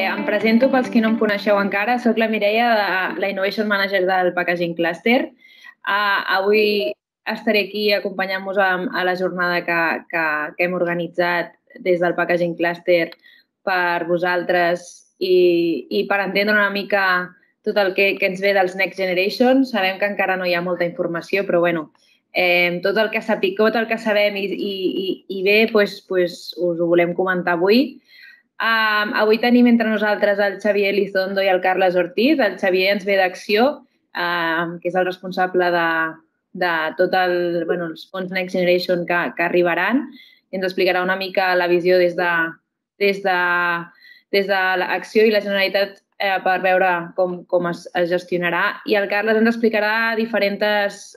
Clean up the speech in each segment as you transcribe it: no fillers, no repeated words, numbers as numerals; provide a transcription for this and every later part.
Em presento pels qui no em coneixeu encara. Soc la Mireia, la Innovation Manager del Packaging Cluster. Avui estaré aquí acompanyant-vos a la jornada que hem organitzat des del Packaging Cluster per vosaltres i per entendre una mica tot el que ens ve dels Next Generation. Sabem que encara no hi ha molta informació, però bueno, tot el que sabem i bé, doncs us ho volem comentar avui. Avui tenim entre nosaltres el Xavier Elizondo i el Carles Ortiz. El Xavier ens ve d'Acció, que és el responsable de tots els fons Next Generation que arribaran, i ens explicarà una mica la visió des de l'Acció i la Generalitat per veure com es gestionarà. I el Carles ens explicarà diferents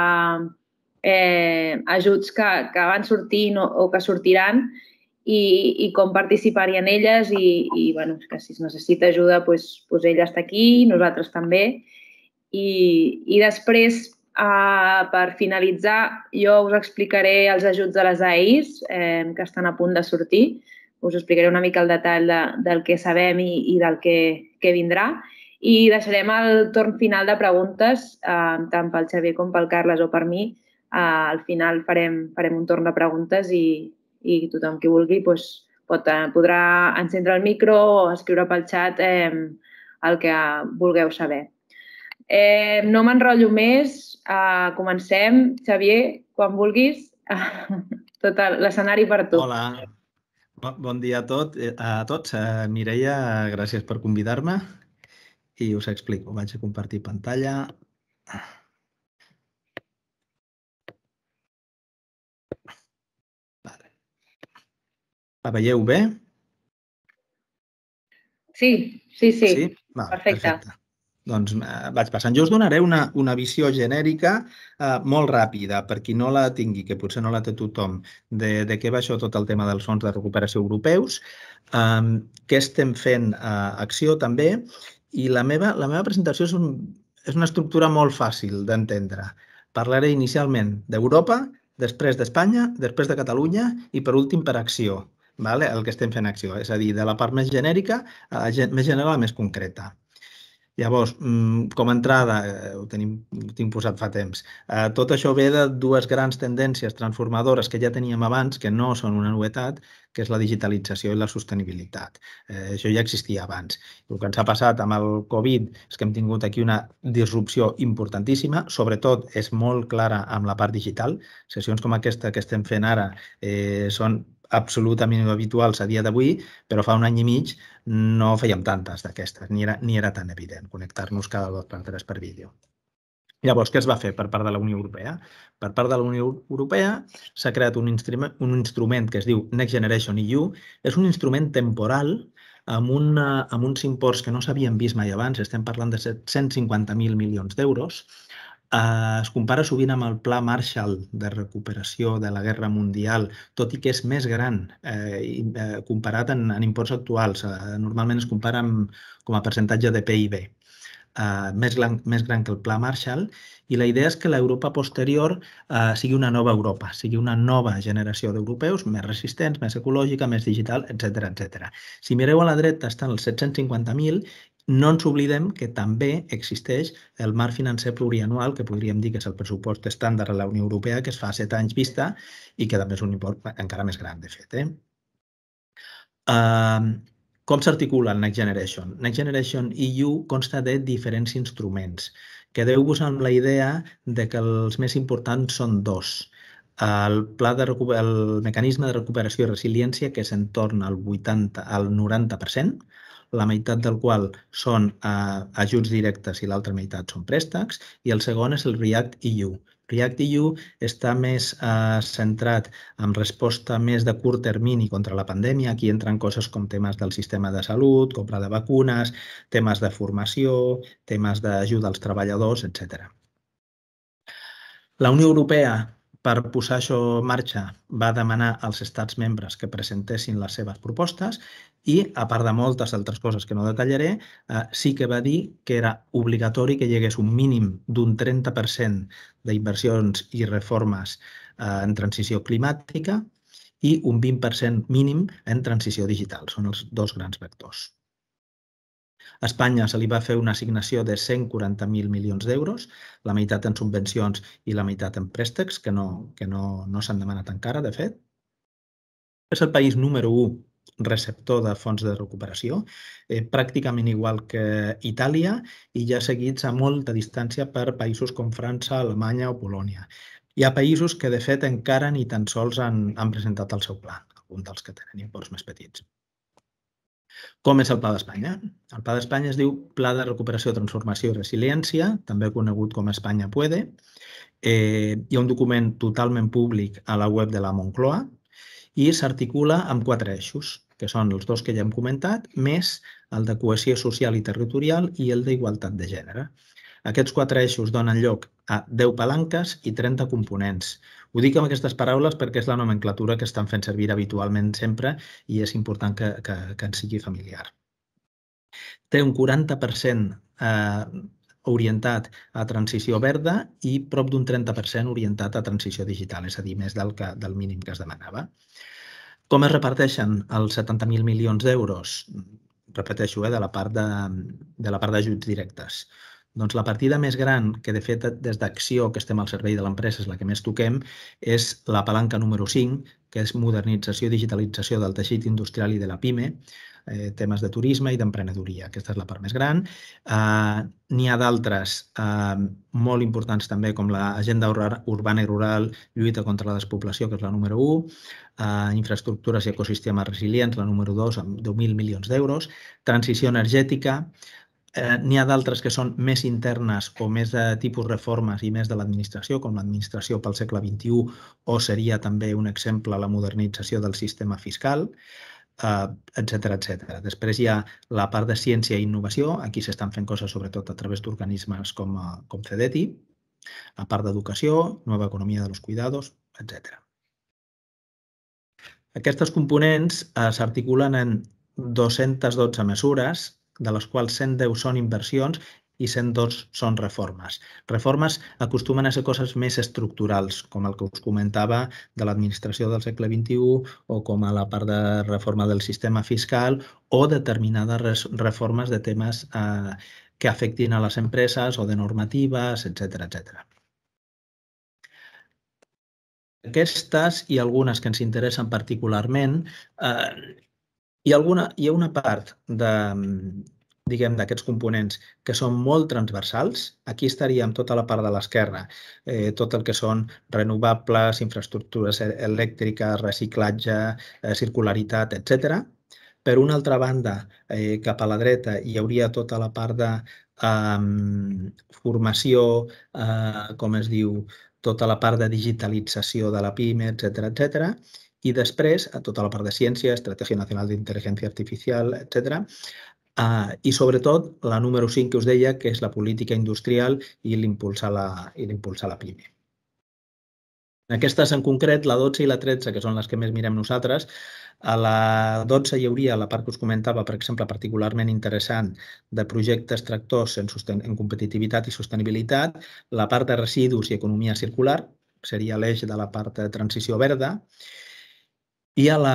ajuts que van sortint o que sortiran i com participar-hi en elles i que si es necessita ajuda, doncs ell està aquí, nosaltres també. I després, per finalitzar, jo us explicaré els ajuts de les AIs que estan a punt de sortir. Us explicaré una mica el detall del que sabem i del que vindrà. I deixarem el torn final de preguntes, tant pel Xavier com pel Carles o per mi. Al final farem un torn de preguntes i tothom qui vulgui podrà encendre el micro o escriure pel xat el que vulgueu saber. No m'enrotllo més. Comencem. Xavier, quan vulguis, tot l'escenari per tu. Hola, bon dia a tots. Mireia, gràcies per convidar-me i us explico. Vaig a compartir pantalla. La veieu bé? Sí. Perfecte. Doncs vaig passant. Jo us donaré una visió genèrica molt ràpida, per qui no la tingui, que potser no la té tothom, de què va això tot el tema dels fons de recuperació europeus, què estem fent a Acció també, i la meva presentació és una estructura molt fàcil d'entendre. Parlaré inicialment d'Europa, després d'Espanya, després de Catalunya i per últim per Acció. El que estem fent a Acció, és a dir, de la part més genèrica a la més general a la més concreta. Llavors, com a entrada, ho tinc posat fa temps, tot això ve de dues grans tendències transformadores que ja teníem abans, que no són una novetat, que és la digitalització i la sostenibilitat. Això ja existia abans. El que ens ha passat amb el Covid és que hem tingut aquí una disrupció importantíssima, sobretot és molt clara amb la part digital. Sessions com aquesta que estem fent ara són absolutament habituals a dia d'avui, però fa un any i mig no fèiem tantes d'aquestes, ni era tan evident connectar-nos cada 2 per 3 per vídeo. Llavors, què es va fer per part de la Unió Europea? Per part de la Unió Europea s'ha creat un instrument que es diu Next Generation EU. És un instrument temporal amb uns imports que no s'havien vist mai abans. Estem parlant de 750.000 milions d'euros. Es compara sovint amb el Pla Marshall de recuperació de la Guerra Mundial, tot i que és més gran comparat en imports actuals. Normalment es compara com a percentatge de PIB. Més gran que el Pla Marshall, i la idea és que l'Europa posterior sigui una nova Europa, sigui una nova generació d'europeus més resistents, més ecològica, més digital, etc. Si mireu a la dreta estan els 750.000. No ens oblidem que també existeix el marc financer plurianual, que podríem dir que és el pressupost estàndard a la Unió Europea, que es fa a 7 anys vista i que també és un import encara més gran, de fet. Com s'articula el Next Generation? Next Generation EU consta de diferents instruments. Quedeu-vos amb la idea de que els més importants són 2. El mecanisme de recuperació i resiliència, que és en torn al 90%, la meitat del qual són ajuts directes i l'altra meitat són préstecs, i el segon és el React EU. React EU està més centrat en resposta més de curt termini contra la pandèmia. Aquí entren coses com temes del sistema de salut, compra de vacunes, temes de formació, temes d'ajuda als treballadors, etc. La Unió Europea, per posar això en marxa, va demanar als estats membres que presentessin les seves propostes i, a part de moltes altres coses que no detallaré, sí que va dir que era obligatori que hi hagués un mínim d'un 30% d'inversions i reformes en transició climàtica i un 20% mínim en transició digital. Són els 2 grans vectors. A Espanya se li va fer una assignació de 140.000 milions d'euros, la meitat en subvencions i la meitat en préstecs, que no s'han demanat encara, de fet. És el país número 1 receptor de fons de recuperació, pràcticament igual que Itàlia i ja seguits a molta distància per països com França, Alemanya o Polònia. Hi ha països que, de fet, encara ni tan sols han presentat el seu pla, alguns dels que tenen imports més petits. Com és el Pla d'Espanya? El Pla d'Espanya es diu Pla de Recuperació, Transformació i Resiliència, també conegut com Espanya Puede. Hi ha un document totalment públic a la web de la Moncloa i s'articula amb 4 eixos, que són els 2 que ja hem comentat, més el de cohesió social i territorial i el d'igualtat de gènere. Aquests 4 eixos donen lloc a 10 palanques i 30 components. Ho dic amb aquestes paraules perquè és la nomenclatura que estan fent servir habitualment sempre i és important que ens sigui familiar. Té un 40% orientat a transició verda i prop d'un 30% orientat a transició digital, és a dir, més del mínim que es demanava. Com es reparteixen els 70.000 milions d'euros? Repeteixo, de la part d'ajuts directes. Doncs la partida més gran, que de fet des d'Acció, que estem al servei de l'empresa, és la que més toquem, és la palanca número 5, que és modernització i digitalització del teixit industrial i de la PIME, temes de turisme i d'emprenedoria. Aquesta és la part més gran. N'hi ha d'altres molt importants també, com l'agenda urbana i rural, lluita contra la despoblació, que és la número 1, infraestructures i ecosistemes resilients, la número 2, amb 10.000 milions d'euros, transició energètica. N'hi ha d'altres que són més internes o més de tipus reformes i més de l'administració, com l'administració pel segle XXI, o seria també un exemple la modernització del sistema fiscal, etc. Després hi ha la part de ciència i innovació, aquí s'estan fent coses sobretot a través d'organismes com CEDETI, la part d'educació, nova economia de los cuidados, etc. Aquestes components s'articulen en 212 mesures, de les quals 110 són inversions i 102 són reformes. Reformes acostumen a ser coses més estructurals, com el que us comentava de l'administració del segle XXI o com a la part de reforma del sistema fiscal o determinades reformes de temes que afectin a les empreses o de normatives, etc. Aquestes i algunes que ens interessen particularment, hi ha una part d'aquests components que són molt transversals. Aquí estaríem tota la part de l'esquerra, tot el que són renovables, infraestructures elèctriques, reciclatge, circularitat, etc. Per una altra banda, cap a la dreta, hi hauria tota la part de formació, com es diu, tota la part de digitalització de la PIME, etc. I després, a tota la part de ciència, Estratègia Nacional d'Intel·ligència Artificial, etc. I sobretot la número 5 que us deia, que és la política industrial i l'impulsar la PIME. Aquestes en concret, la 12 i la 13, que són les que més mirem nosaltres, a la 12 hi hauria la part que us comentava, per exemple, particularment interessant, de projectes tractors en competitivitat i sostenibilitat, la part de residus i economia circular, seria l'eix de la part de transició verda, i a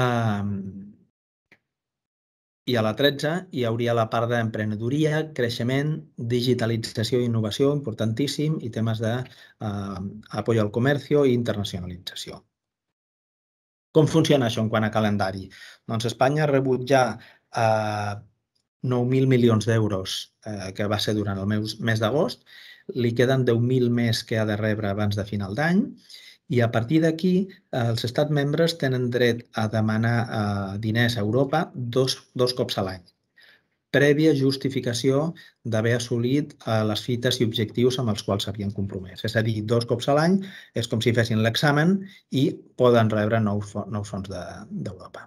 la 13 hi hauria la part d'emprenedoria, creixement, digitalització i innovació, importantíssim, i temes d'apoyo al comercio i internacionalització. Com funciona això en quant a calendari? Doncs Espanya ha rebut ja 9.000 milions d'euros, que va ser durant el mes d'agost. Li queden 10.000 més que ha de rebre abans de final d'any. I a partir d'aquí, els estats membres tenen dret a demanar diners a Europa dos cops a l'any, prèvia justificació d'haver assolit les fites i objectius amb els quals s'havien compromès. És a dir, 2 cops a l'any és com si fessin l'examen i poden rebre nous fons d'Europa.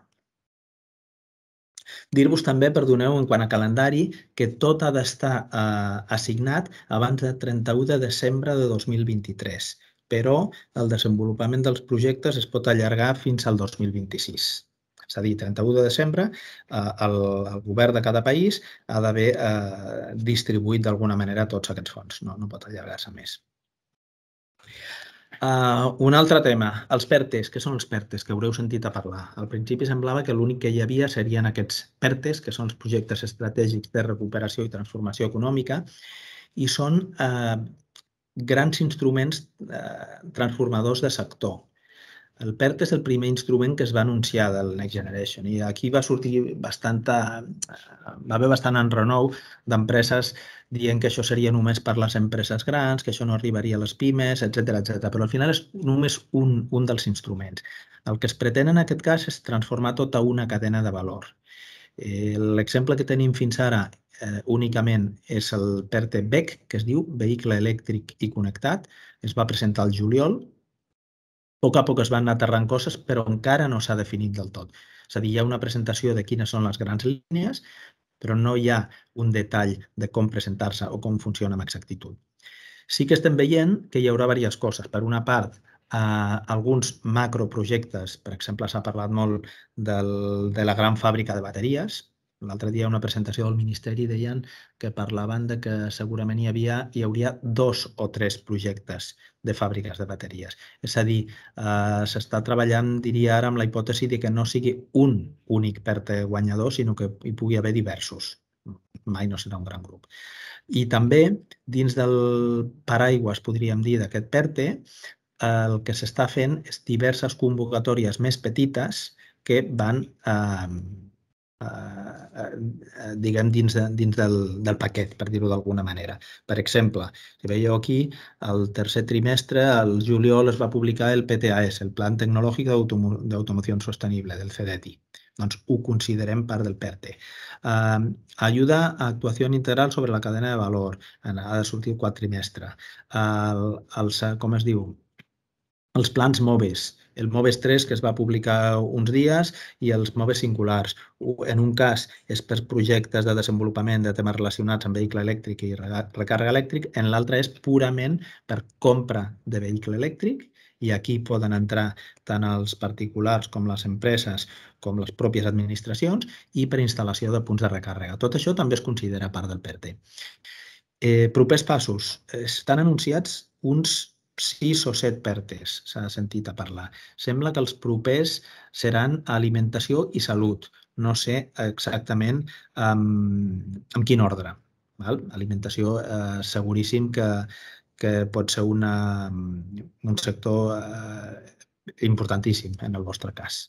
Dir-vos també, perdoneu, en quant a calendari, que tot ha d'estar assignat abans del 31 de desembre de 2023, però el desenvolupament dels projectes es pot allargar fins al 2026. És a dir, 31 de desembre, el govern de cada país ha d'haver distribuït d'alguna manera tots aquests fons. No pot allargar-se més. Un altre tema, els PERTEs. Què són els PERTEs? Que haureu sentit a parlar. Al principi semblava que l'únic que hi havia serien aquests PERTEs, que són els projectes estratègics de recuperació i transformació econòmica, i són grans instruments transformadors de sector. El PERT és el primer instrument que es va anunciar del Next Generation i aquí va haver bastant enrenou d'empreses dient que això seria només per les empreses grans, que això no arribaria a les pimes, etc. Però al final és només un dels instruments. El que es pretén en aquest cas és transformar tota una cadena de valor. L'exemple que tenim fins ara únicament és el PERT BEC, que es diu Vehicle Elèctric i Connectat. Es va presentar al juliol. A poc es van aterrant coses, però encara no s'ha definit del tot. És a dir, hi ha una presentació de quines són les grans línies, però no hi ha un detall de com presentar-se o com funciona amb exactitud. Sí que estem veient que hi haurà diverses coses. Per una part, alguns macroprojectes, per exemple, s'ha parlat molt de la gran fàbrica de bateries. L'altre dia una presentació del Ministeri deien que parlaven de que segurament hi hauria 2 o 3 projectes de fàbriques de bateries. És a dir, s'està treballant, diria ara, amb la hipòtesi de que no sigui un únic PERTE guanyador, sinó que hi pugui haver diversos. Mai no serà un gran grup. I també, dins del paraigües, podríem dir, d'aquest PERTE, el que s'està fent és diverses convocatòries més petites que van diguem, dins del paquet, per dir-ho d'alguna manera. Per exemple, si veieu aquí, el tercer trimestre, al juliol, es va publicar el PTAS, el Plan Tecnològic d'Automoció Sostenible, del CDTI. Doncs ho considerem part del PERTE. Ajuda a actuació integral sobre la cadena de valor. Ha de sortir el quart trimestre. Com es diu? Els plans MOVES, el MOVES 3 que es va publicar uns dies i els MOVES singulars. En un cas és per projectes de desenvolupament de temes relacionats amb vehicle elèctric i recàrrega elèctric, en l'altre és purament per compra de vehicle elèctric i aquí poden entrar tant els particulars com les empreses com les pròpies administracions i per instal·lació de punts de recàrrega. Tot això també es considera part del PERTE. Propers passos. Estan anunciats uns 6 o 7 PERTEs, s'ha sentit a parlar. Sembla que els propers seran alimentació i salut. No sé exactament en quin ordre. Alimentació seguríssim que pot ser un sector importantíssim en el vostre cas.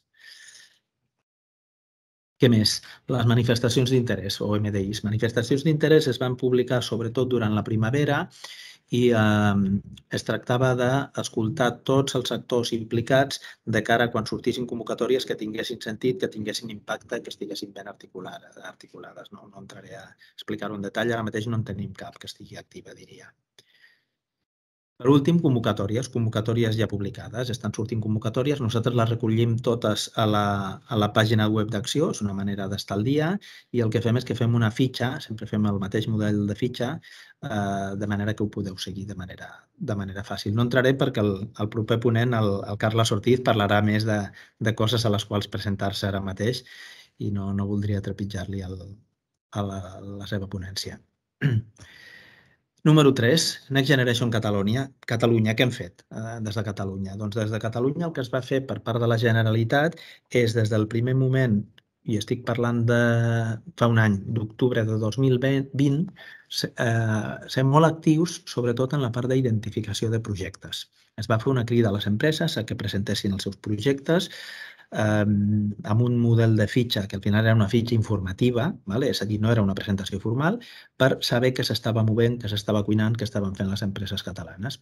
Què més? Les manifestacions d'interès o MDIs. Manifestacions d'interès es van publicar sobretot durant la primavera i es tractava d'escoltar tots els actors implicats de cara a quan sortissin convocatòries que tinguessin sentit, que tinguessin impacte, que estiguessin ben articulades. No entraré a explicar-ho en detall, ara mateix no en tenim cap que estigui activa, diria. Per últim, convocatòries ja publicades. Estan sortint convocatòries, nosaltres les recollim totes a la pàgina web d'Acció, és una manera d'estar al dia, i el que fem és que fem una fitxa, sempre fem el mateix model de fitxa, de manera que ho podeu seguir de manera fàcil. No entraré perquè el proper ponent, el Carles Ortiz, parlarà més de coses a les quals presentar-se ara mateix i no voldria trepitjar-li a la seva ponència. Número 3, Next Generation Catalunya. Què hem fet des de Catalunya? Doncs des de Catalunya el que es va fer per part de la Generalitat és des del primer moment, i estic parlant de fa un any, d'octubre de 2020, ser molt actius, sobretot en la part d'identificació de projectes. Es va fer una crida a les empreses a que presentessin els seus projectes amb un model de fitxa que al final era una fitxa informativa, és a dir, no era una presentació formal, per saber què s'estava movent, què s'estava cuinant, què estaven fent les empreses catalanes.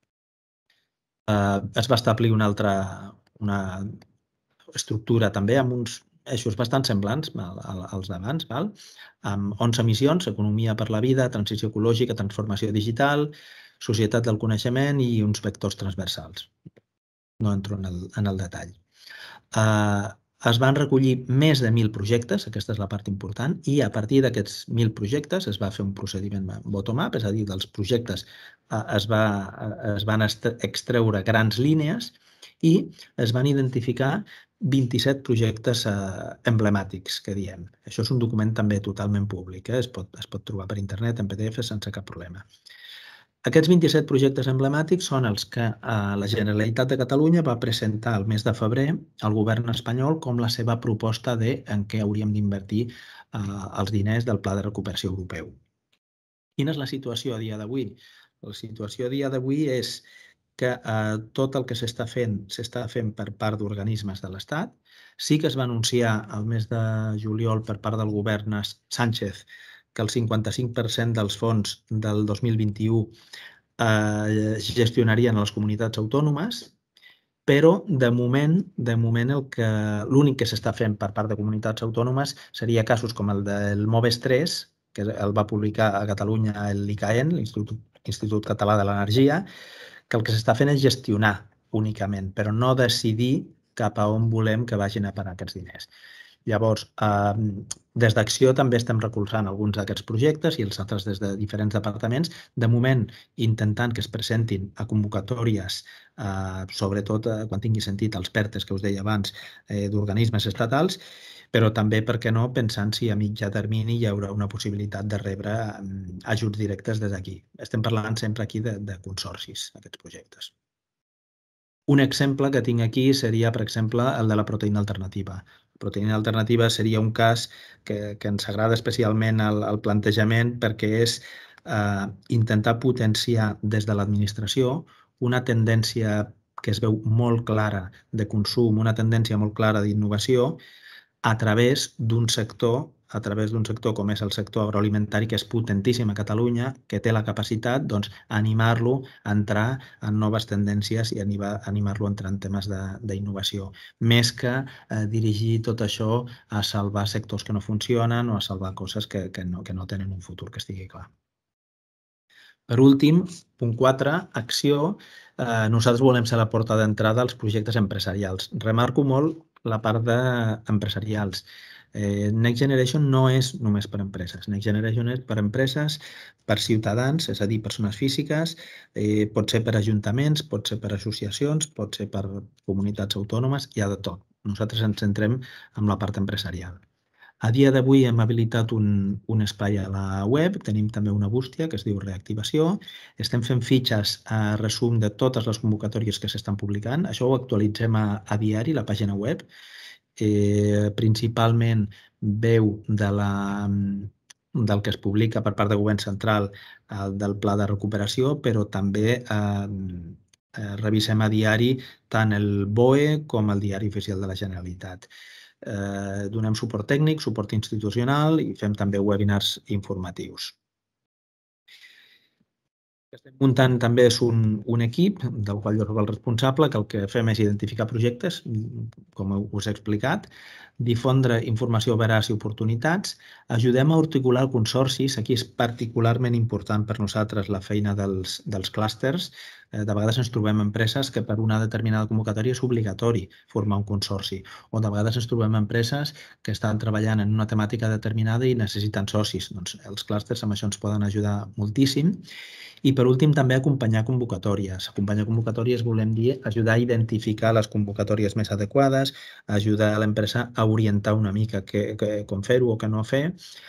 Es va establir una estructura també amb uns eixos bastant semblants als d'abans, amb 11 missions: economia per la vida, transició ecològica, transformació digital, societat del coneixement i uns vectors transversals. No entro en el detall. Es van recollir més de 1.000 projectes, aquesta és la part important, i a partir d'aquests 1.000 projectes es va fer un procediment bottom-up, és a dir, dels projectes es van extreure grans línies i es van identificar 27 projectes emblemàtics, que diem. Això és un document també totalment públic, es pot trobar per internet, en PDF, sense cap problema. Aquests 27 projectes emblemàtics són els que la Generalitat de Catalunya va presentar el mes de febrer al govern espanyol com la seva proposta en què hauríem d'invertir els diners del Pla de Recuperació Europeu. Quina és la situació a dia d'avui? La situació a dia d'avui és que tot el que s'està fent per part d'organismes de l'Estat. Sí que es va anunciar el mes de juliol per part del govern Sánchez que el 55% dels fons del 2021 gestionarien a les comunitats autònomes, però de moment l'únic que s'està fent per part de comunitats autònomes seria casos com el del MOVES 3, que el va publicar a Catalunya l'ICAEN, l'Institut Català de l'Energia, que el que s'està fent és gestionar únicament, però no decidir cap a on volem que vagin a parar aquests diners. Llavors, des d'Acció també estem recolzant alguns d'aquests projectes i els altres des de diferents departaments, de moment intentant que es presentin a convocatòries, sobretot quan tingui sentit els PERTEs que us deia abans, d'organismes estatals, però també, per què no, pensant si a mitjà termini hi haurà una possibilitat de rebre ajuts directes des d'aquí. Estem parlant sempre aquí de consorcis, aquests projectes. Un exemple que tinc aquí seria, per exemple, el de la proteïna alternativa. La proteïna alternativa seria un cas que ens agrada especialment el plantejament perquè és intentar potenciar des de l'administració una tendència que es veu molt clara de consum, una tendència molt clara d'innovació a través d'un sector com és el sector agroalimentari, que és potentíssim a Catalunya, que té la capacitat d'animar-lo a entrar en noves tendències i animar-lo a entrar en temes d'innovació, més que dirigir tot això a salvar sectors que no funcionen o a salvar coses que no tenen un futur que estigui clar. Per últim, punt 4, acció. Nosaltres volem ser la porta d'entrada als projectes empresarials. Remarco molt la part d'empresarials. Next Generation no és només per empreses. Next Generation és per empreses, per ciutadans, és a dir, persones físiques, pot ser per ajuntaments, pot ser per associacions, pot ser per comunitats autònomes, hi ha de tot. Nosaltres ens centrem en la part empresarial. A dia d'avui hem habilitat un espai a la web, tenim també una bústia que es diu Reactivació, estem fent fitxes a resum de totes les convocatòries que s'estan publicant, això ho actualitzem a diari, la pàgina web, principalment veu del que es publica per part del govern central del Pla de Recuperació, però també revisem a diari tant el BOE com el Diari Oficial de la Generalitat. Donem suport tècnic, suport institucional i fem també webinars informatius. El que estem muntant també és un equip del qual jo soc el responsable, que el que fem és identificar projectes, com us he explicat, difondre informació veraç i oportunitats, ajudem a articular consorcis. Aquí és particularment important per nosaltres la feina dels clústers. De vegades ens trobem empreses que per una determinada convocatòria és obligatori formar un consorci, o de vegades ens trobem empreses que estan treballant en una temàtica determinada i necessiten socis. Doncs els clústers amb això ens poden ajudar moltíssim. I per últim també acompanyar convocatòries. Acompanyar convocatòries volem dir ajudar a identificar les convocatòries més adequades, ajudar a l'empresa a orientar una mica com fer-ho o què no fer.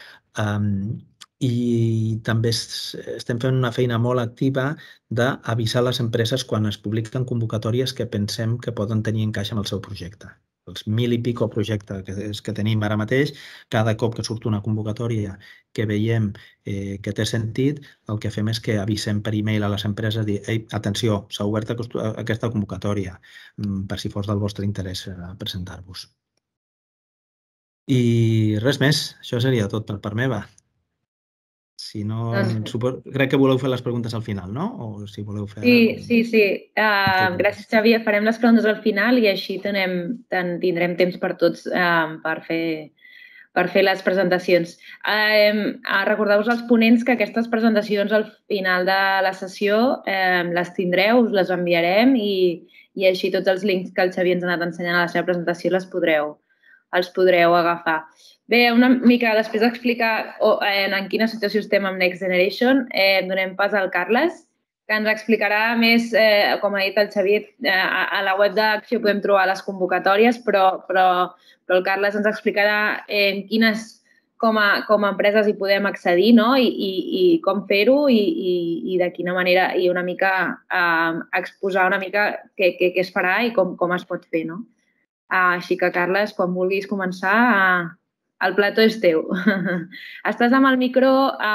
I també estem fent una feina molt activa d'avisar les empreses quan es publiquen convocatòries que pensem que poden tenir encaix amb el seu projecte. Els 1.000 i pico projectes que tenim ara mateix, cada cop que surt una convocatòria que veiem que té sentit, el que fem és que avisem per e-mail a les empreses i dir, ei, atenció, s'ha obert aquesta convocatòria, per si fos del vostre interès presentar-vos. I res més, això seria tot per part meva. Si no, crec que voleu fer les preguntes al final, no? O si voleu fer... Sí. Gràcies, Xavier. Farem les preguntes al final i així tindrem temps per tots per fer les presentacions. Recordeu-vos als ponents que aquestes presentacions al final de la sessió les tindreu, us les enviarem i així tots els links que el Xavier ens ha anat ensenyant a la seva presentació els podreu agafar. Bé, una mica després d'explicar en quina situació estem amb Next Generation, donem pas al Carles, que ens explicarà més, com ha dit el Xavier, a la web d'Acció podem trobar les convocatòries, però el Carles ens explicarà quines com a empreses hi podem accedir, no? I com fer-ho i de quina manera, i una mica exposar una mica què es farà i com es pot fer, no? Així que, Carles, quan vulguis començar, el plató és teu. Estàs amb el micro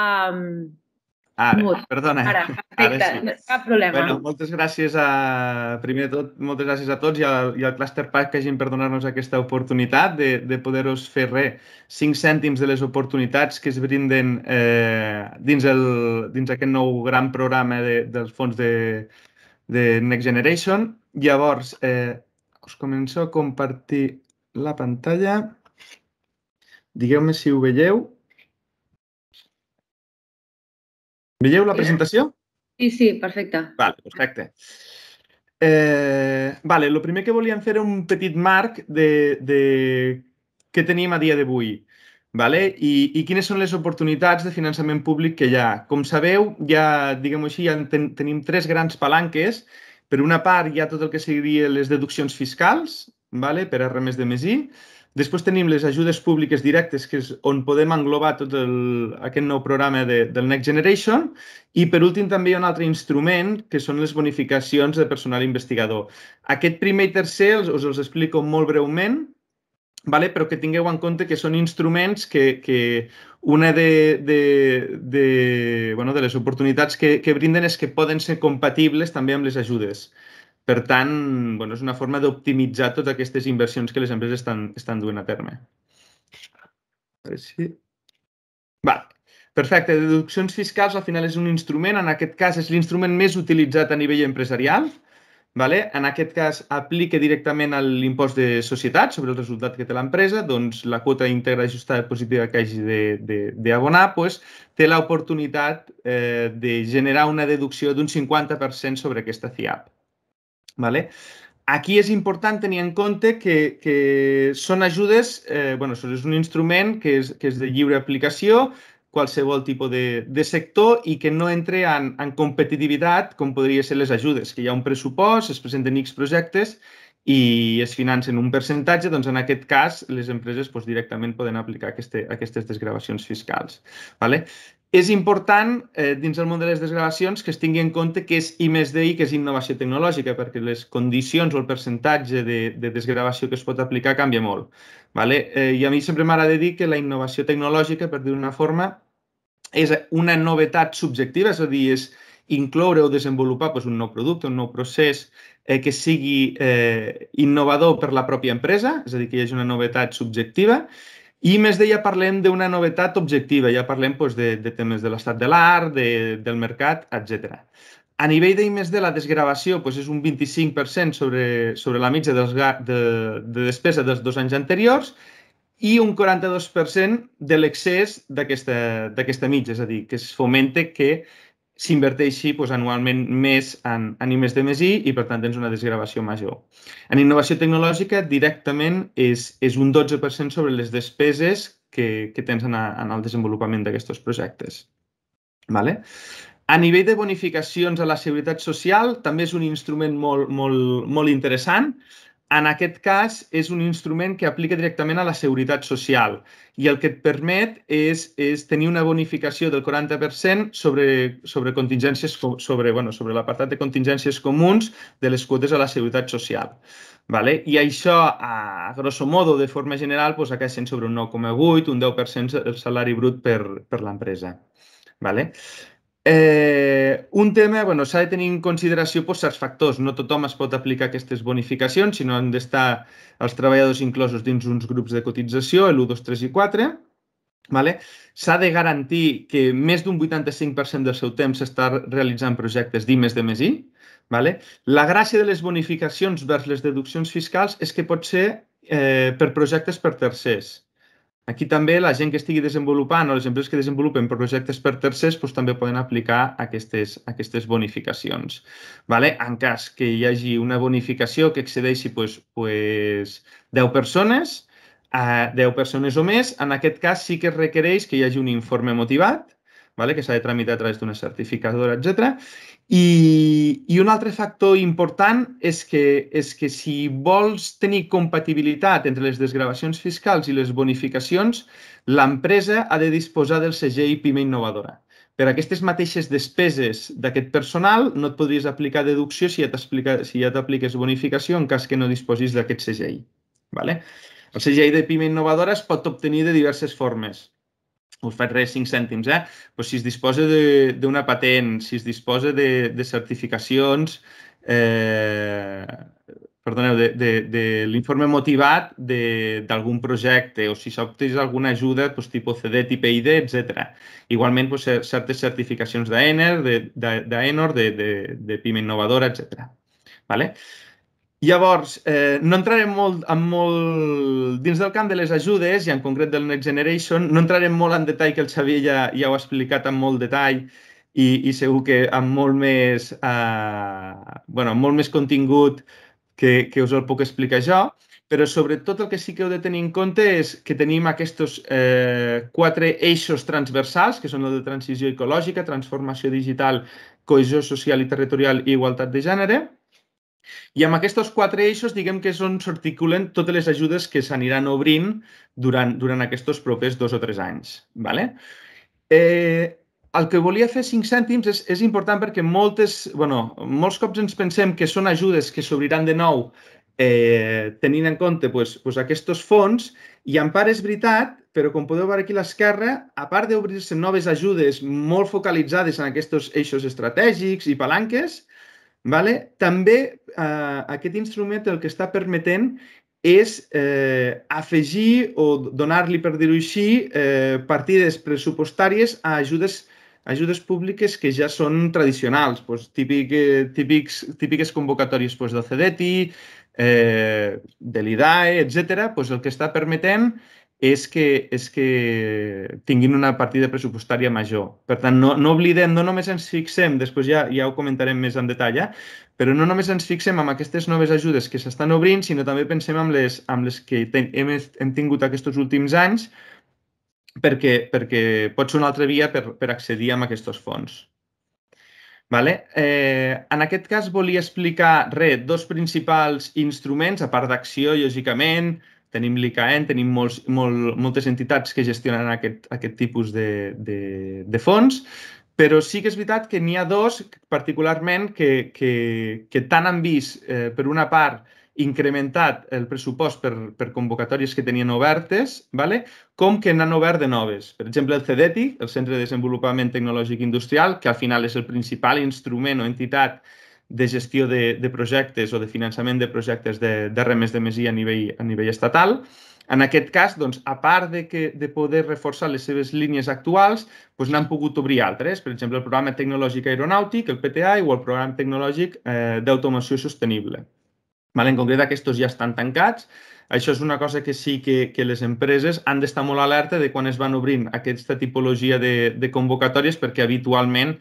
Ara, perdona. Ara, perfecte, sí. Cap problema. Bueno, moltes gràcies primer de tot, moltes gràcies a tots i al Cluster Packaging per donar-nos aquesta oportunitat de poder-vos fer 5 cèntims de les oportunitats que es brinden dins aquest nou gran programa dels fons de Next Generation. Llavors, us començo a compartir la pantalla. Digueu-me si ho veieu. Veieu la presentació? Sí, perfecte. Vale, perfecte. El primer que volíem fer era un petit marc de què tenim a dia d'avui i quines són les oportunitats de finançament públic que hi ha. Com sabeu, diguem-ho així, tenim 3 grans palanques. Per una part, hi ha tot el que serien les deduccions fiscals per R+D+I. Després tenim les ajudes públiques directes, que és on podem englobar tot aquest nou programa del Next Generation. I, per últim, també hi ha un altre instrument, que són les bonificacions de personal investigador. Aquest primer i tercer us els explico molt breument, però que tingueu en compte que són instruments que una de les oportunitats que brinden és que poden ser compatibles també amb les ajudes. Per tant, és una forma d'optimitzar totes aquestes inversions que les empreses estan duent a terme. A veure si... Perfecte. Deduccions fiscals al final és un instrument. En aquest cas és l'instrument més utilitzat a nivell empresarial. En aquest cas aplica directament l'impost de societats sobre el resultat que té l'empresa. Doncs la quota íntegra ajustada positiva que hagi d'abonar té l'oportunitat de generar una deducció d'un 50% sobre aquesta CIAP. Aquí és important tenir en compte que són ajudes, és un instrument que és de lliure aplicació, qualsevol tipus de sector i que no entra en competitivitat com podria ser les ajudes, que hi ha un pressupost, es presenten X projectes i es financen un percentatge, doncs en aquest cas les empreses directament poden aplicar aquestes desgravacions fiscals. És important, dins del món de les desgravacions, que es tingui en compte que és I+D+I, que és innovació tecnològica, perquè les condicions o el percentatge de desgravació que es pot aplicar canvia molt. I a mi sempre m'agrada dir que la innovació tecnològica, per dir d'una forma, és una novetat subjectiva, és a dir, és incloure o desenvolupar un nou producte, un nou procés que sigui innovador per la pròpia empresa, és a dir, que hi hagi una novetat subjectiva. I I+D ja parlem d'una novetat objectiva, ja parlem de temes de l'estat de l'art, del mercat, etc. A nivell d'I+D, la desgravació és un 25% sobre la mitja de despesa dels 2 anys anteriors i un 42% de l'excés d'aquesta mitja, és a dir, que es fomenta que s'inverteixi anualment més en I+D+I i, per tant, tens una desgravació major. En innovació tecnològica, directament, és un 12% sobre les despeses que tens en el desenvolupament d'aquests projectes. A nivell de bonificacions a la seguretat social, també és un instrument molt interessant. En aquest cas, és un instrument que aplica directament a la seguretat social i el que et permet és tenir una bonificació del 40% sobre contingències, sobre l'apartat de contingències comuns de les quotes a la seguretat social. I això, a grosso modo, de forma general, acaba sent sobre un 9,8, un 10% del salari brut per l'empresa. Un tema, s'ha de tenir en consideració certs factors. No tothom es pot aplicar aquestes bonificacions, sinó han d'estar els treballadors inclosos dins uns grups de cotització, l'1, 2, 3 i 4. S'ha de garantir que més d'un 85% del seu temps s'està realitzant projectes d'I+D+I. La gràcia de les bonificacions vers les deduccions fiscals és que pot ser per projectes per tercers. Aquí també la gent que estigui desenvolupant o les empreses que desenvolupen projectes per tercers també poden aplicar aquestes bonificacions. En cas que hi hagi una bonificació que excedeixi 10 persones, 10 persones o més, en aquest cas sí que es requereix que hi hagi un informe motivat que s'ha de tramitar a través d'una certificadora, etc. I un altre factor important és que si vols tenir compatibilitat entre les desgravacions fiscals i les bonificacions, l'empresa ha de disposar del segell PIME Innovadora. Per aquestes mateixes despeses d'aquest personal no et podries aplicar deducció si ja t'apliques bonificació en cas que no disposis d'aquest segell. El segell de PIME Innovadora es pot obtenir de diverses formes. Us faig res, 5 cèntims, Pues si es disposa d'una patent, si es disposa de certificacions, perdoneu, de l'informe motivat d'algun projecte, o si s'obtés alguna ajuda, tipus CDET, IPID, etc. Igualment, certes certificacions d'AENOR, de PIME Innovadora, etc. Llavors, no entrarem molt dins del camp de les ajudes, i en concret del Next Generation, no entrarem molt en detall, que el Xavier ja ho ha explicat amb molt detall i segur que amb molt més contingut que us el puc explicar jo, però sobretot el que sí que heu de tenir en compte és que tenim aquests 4 eixos transversals, que són el de transició ecològica, transformació digital, cohesió social i territorial i igualtat de gènere. I amb aquests 4 eixos, diguem que s'articulen totes les ajudes que s'aniran obrint durant aquests propers 2 o 3 anys. El que volia fer 5 cèntims és important perquè molts cops ens pensem que són ajudes que s'obriran de nou tenint en compte aquests fons, i en part és veritat, però com podeu veure aquí a l'esquerra, a part d'obrir-se noves ajudes molt focalitzades en aquests eixos estratègics i palanques, també aquest instrument el que està permetent és afegir o donar-li, per dir-ho així, partides pressupostàries a ajudes públiques que ja són tradicionals, típiques convocatòries del CDETI, de l'IDAE, etc. El que està permetent és que tinguin una partida pressupostària major. Per tant, no oblidem, no només ens fixem, després ja ho comentarem més en detall, però no només ens fixem en aquestes noves ajudes que s'estan obrint, sinó també pensem en les que hem tingut aquests últims anys, perquè pot ser una altra via per accedir a aquests fons. En aquest cas volia explicar 2 principals instruments, a part d'acció, lògicament. Tenim l'ICAEN, tenim moltes entitats que gestionen aquest tipus de fons, però sí que és veritat que n'hi ha 2 particularment que tant han vist, per una part, incrementat el pressupost per convocatòries que tenien obertes, com que n'han obert de noves. Per exemple, el CDETI, el Centre de Desenvolupament Tecnològic Industrial, que al final és el principal instrument o entitat de gestió de projectes o de finançament de projectes d'R+D+I a nivell estatal. En aquest cas, a part de poder reforçar les seves línies actuals, n'han pogut obrir altres, per exemple, el Programa Tecnològic Aeronàutic, el PTAI, o el Programa Tecnològic d'Automoció Sostenible. En concret, aquests ja estan tancats. Això és una cosa que sí que les empreses han d'estar molt alerta de quan es van obrint aquesta tipologia de convocatòries, perquè habitualment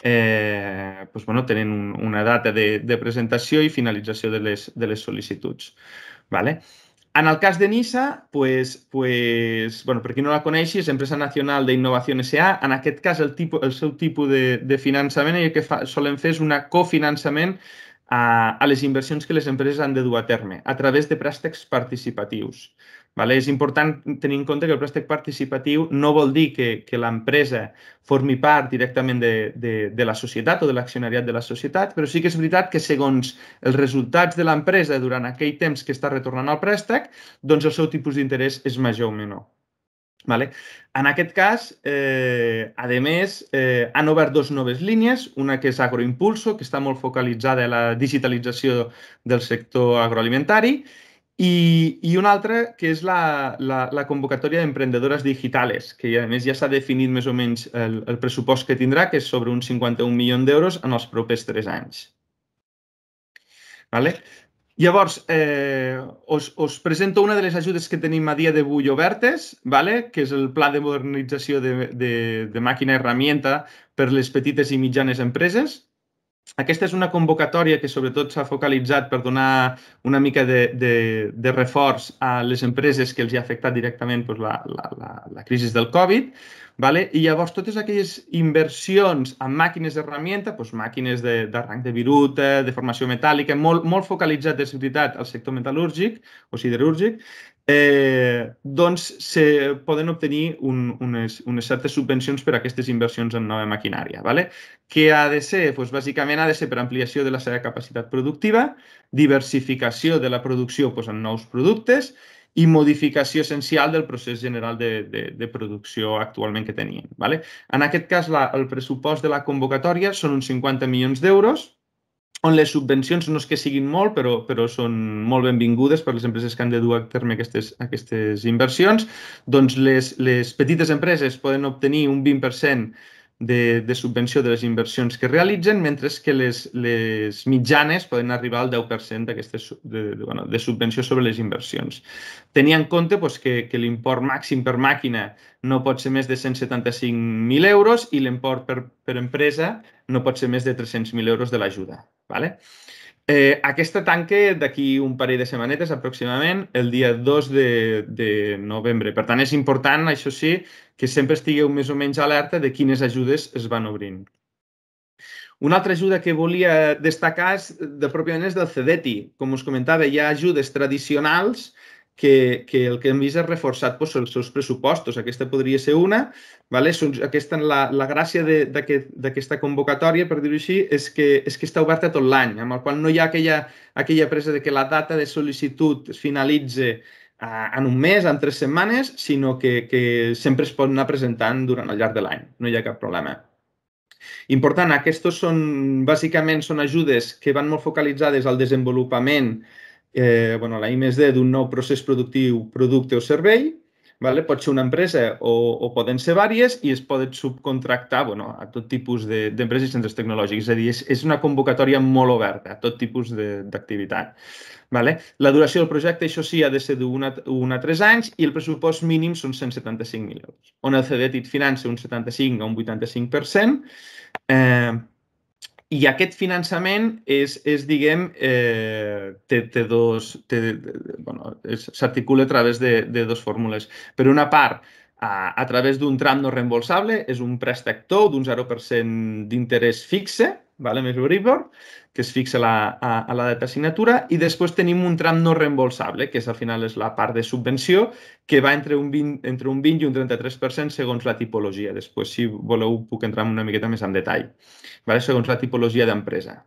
tenen una data de presentació i finalització de les sol·licituds. En el cas de NISA, per qui no la coneixi, és Empresa Nacional d'Innovació S.A. En aquest cas, el seu tipus de finançament, el que solen fer és un cofinançament a les inversions que les empreses han de dur a terme a través de préstecs participatius. És important tenir en compte que el préstec participatiu no vol dir que l'empresa formi part directament de la societat o de l'accionariat de la societat, però sí que és veritat que segons els resultats de l'empresa durant aquell temps que està retornant el préstec, el seu tipus d'interès és major o menor. En aquest cas, a més, han obert 2 noves línies, una que és Agroimpulso, que està molt focalitzada a la digitalització del sector agroalimentari, i una altra que és la convocatòria d'emprenedores digitales, que a més ja s'ha definit més o menys el pressupost que tindrà, que és sobre uns 51 milions d'euros en els propers 3 anys. Llavors, us presento una de les ajudes que tenim a dia d'avui obertes, que és el Pla de Modernització de Màquina i Herramienta per les petites i mitjanes empreses. Aquesta és una convocatòria que sobretot s'ha focalitzat per donar una mica de reforç a les empreses que els ha afectat directament la crisi del Covid. Vale? I llavors totes aquelles inversions en màquines d'herramienta, màquines de rang de viruta, de formació metàl·lica, molt focalitzat, és veritat, al sector metal·lúrgic o siderúrgic, doncs se poden obtenir unes certes subvencions per a aquestes inversions en nova maquinària. Vale? Què ha de ser? Bàsicament ha de ser per ampliació de la seva capacitat productiva, diversificació de la producció en nous productes i modificació essencial del procés general de producció actualment que tenim. Vale? En aquest cas, el pressupost de la convocatòria són uns 50 milions d'euros, on les subvencions no és que siguin molt, però són molt benvingudes per les empreses que han de dur a terme aquestes inversions. Doncs les petites empreses poden obtenir un 20% de subvenció de les inversions que realitzen, mentre que les mitjanes poden arribar al 10% de subvenció sobre les inversions. Tenir en compte que l'import màxim per màquina no pot ser més de 175.000 euros i l'import per empresa no pot ser més de 300.000 euros de l'ajuda. Vale? Aquesta tanca d'aquí un parell de setmanetes aproximadament el dia 2 de novembre. Per tant, és important, això sí, que sempre estigueu més o menys alerta de quines ajudes es van obrint. Una altra ajuda que volia destacar pròpiament és del CEDETI. Com us comentava, hi ha ajudes tradicionals que el que hem vist és reforçat els seus pressupostos. Aquesta podria ser una. La gràcia d'aquesta convocatòria, per dir-ho així, és que està oberta tot l'any, amb la qual no hi ha aquella presa de que la data de sol·licitud es finalitzi en un mes, en 3 setmanes, sinó que sempre es pot anar presentant durant el llarg de l'any. No hi ha cap problema. Important, aquestes bàsicament són ajudes que van molt focalitzades al desenvolupament la I+D d'un nou procés productiu, producte o servei. Pot ser una empresa o poden ser diverses i es poden subcontractar a tot tipus d'empreses i centres tecnològics. És a dir, és una convocatòria molt oberta a tot tipus d'activitat. La duració del projecte, això sí, ha de ser d'1 a 3 anys i el pressupost mínim són 175.000 euros, on el CEDETI et finança un 75 a un 85%. I aquest finançament s'articula a través de dues fórmules. Per una part, a través d'un tram no reembolsable, és un préstec tou d'un 0% d'interès fixe, més Euribor, que es fixa a la data assignatura, i després tenim un tram no reembolsable, que al final és la part de subvenció, que va entre un 20 i un 33% segons la tipologia. Després, si voleu, puc entrar una miqueta més en detall, segons la tipologia d'empresa.